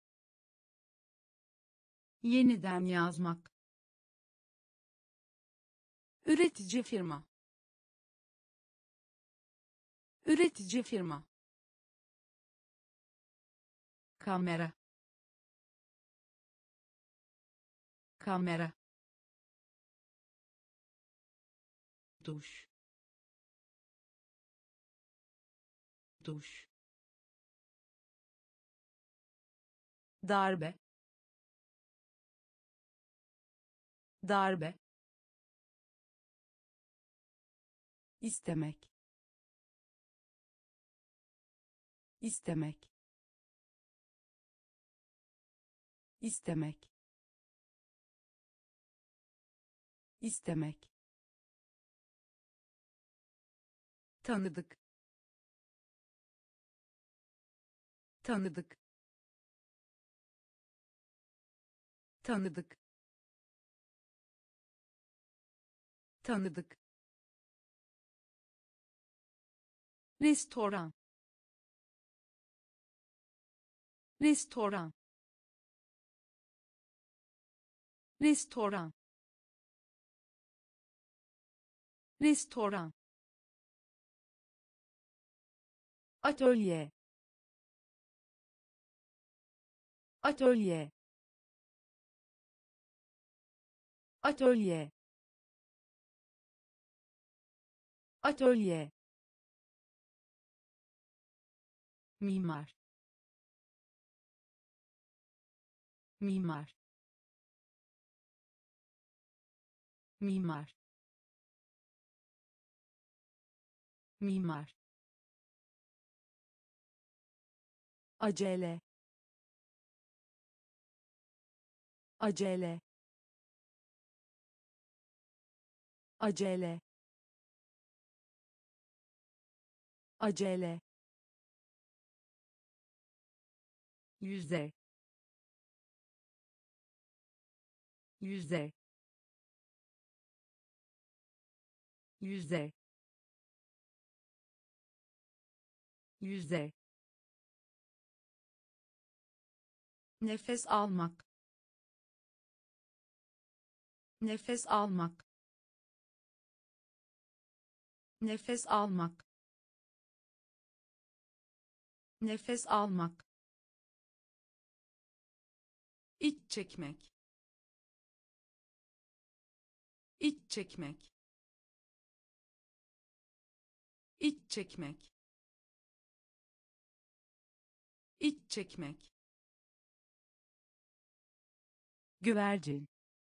yeniden yazmak, üretici firma, üretici firma, kamera, kamera, duş, duş, darbe, darbe, istemek, istemek, istemek, istemek, tanıdık, tanıdık, tanıdık, tanıdık, restoran, restoran, restoran, restoran, atölye, atölye, atölye, atölye, mimar, mimar, mimar, mimar, acele, acele, acele, acele, yüzde, yüzde, yüzde, yüzde, nefes almak, nefes almak, nefes almak, nefes almak, iç çekmek, iç çekmek, iç çekmek, iç çekmek, güvercin,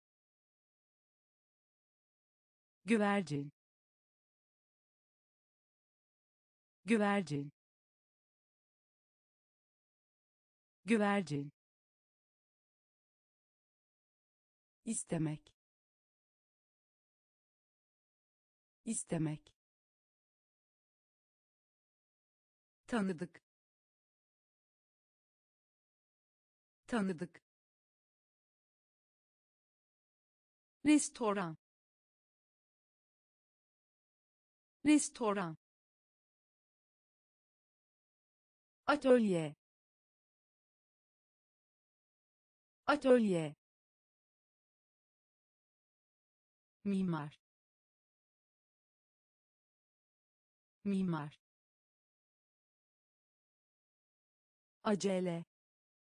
güvercin, güvercin, güvercin, istemek, istemek, tanıdık, tanıdık, restoran, restoran, atölye, atölye, mimar, mimar, acele,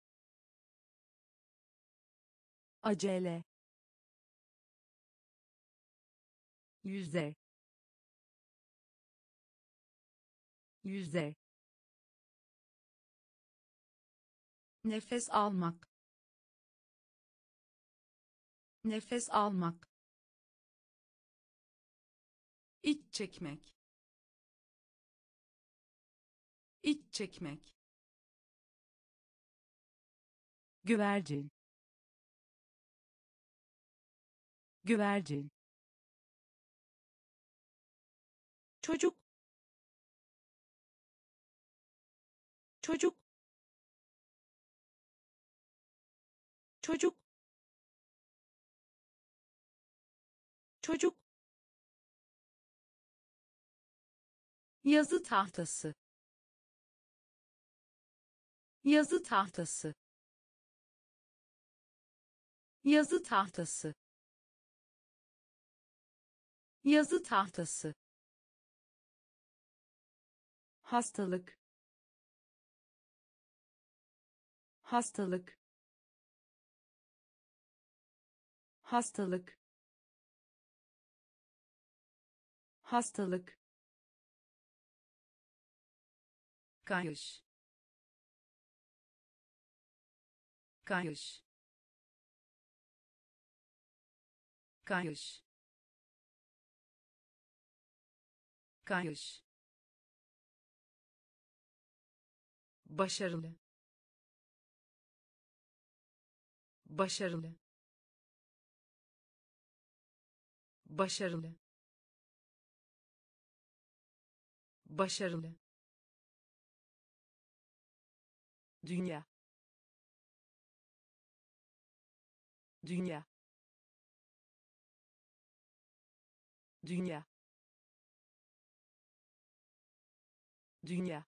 acele, yüzde, yüzde, nefes almak, nefes almak, iç çekmek, iç çekmek, güvercin, güvercin, çocuk çocuk çocuk çocuk yazı tahtası yazı tahtası yazı tahtası yazı tahtası hastalık hastalık hastalık hastalık kayış kayış kayış kayış başarılı başarılı başarılı başarılı dünya dünya dünya dünya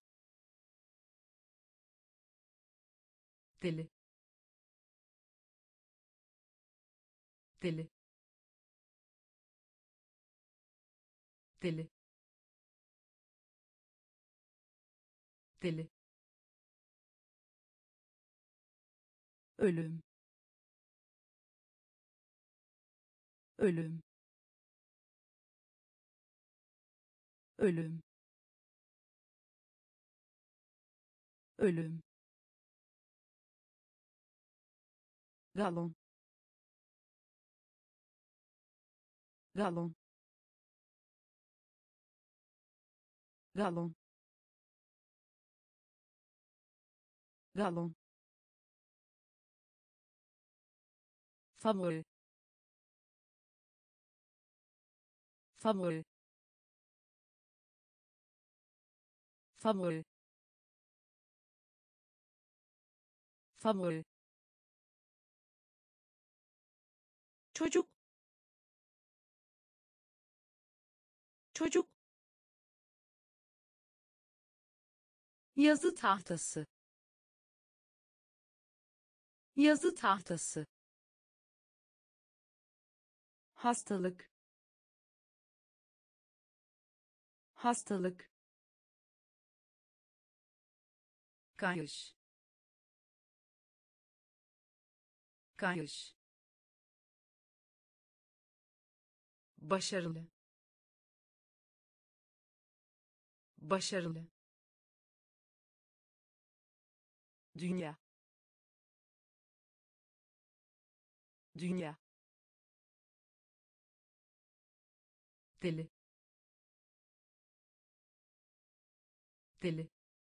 deli deli deli deli ölüm ölüm ölüm ölüm galon galon galon galon favori favori favori favori çocuk çocuk yazı tahtası yazı tahtası hastalık hastalık kayış kayış başarılı başarılı dünya dünya deli deli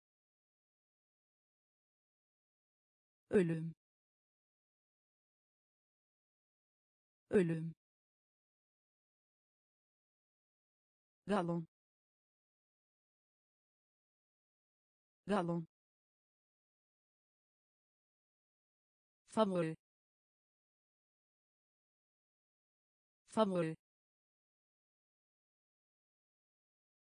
ölüm ölüm galon galon favori favori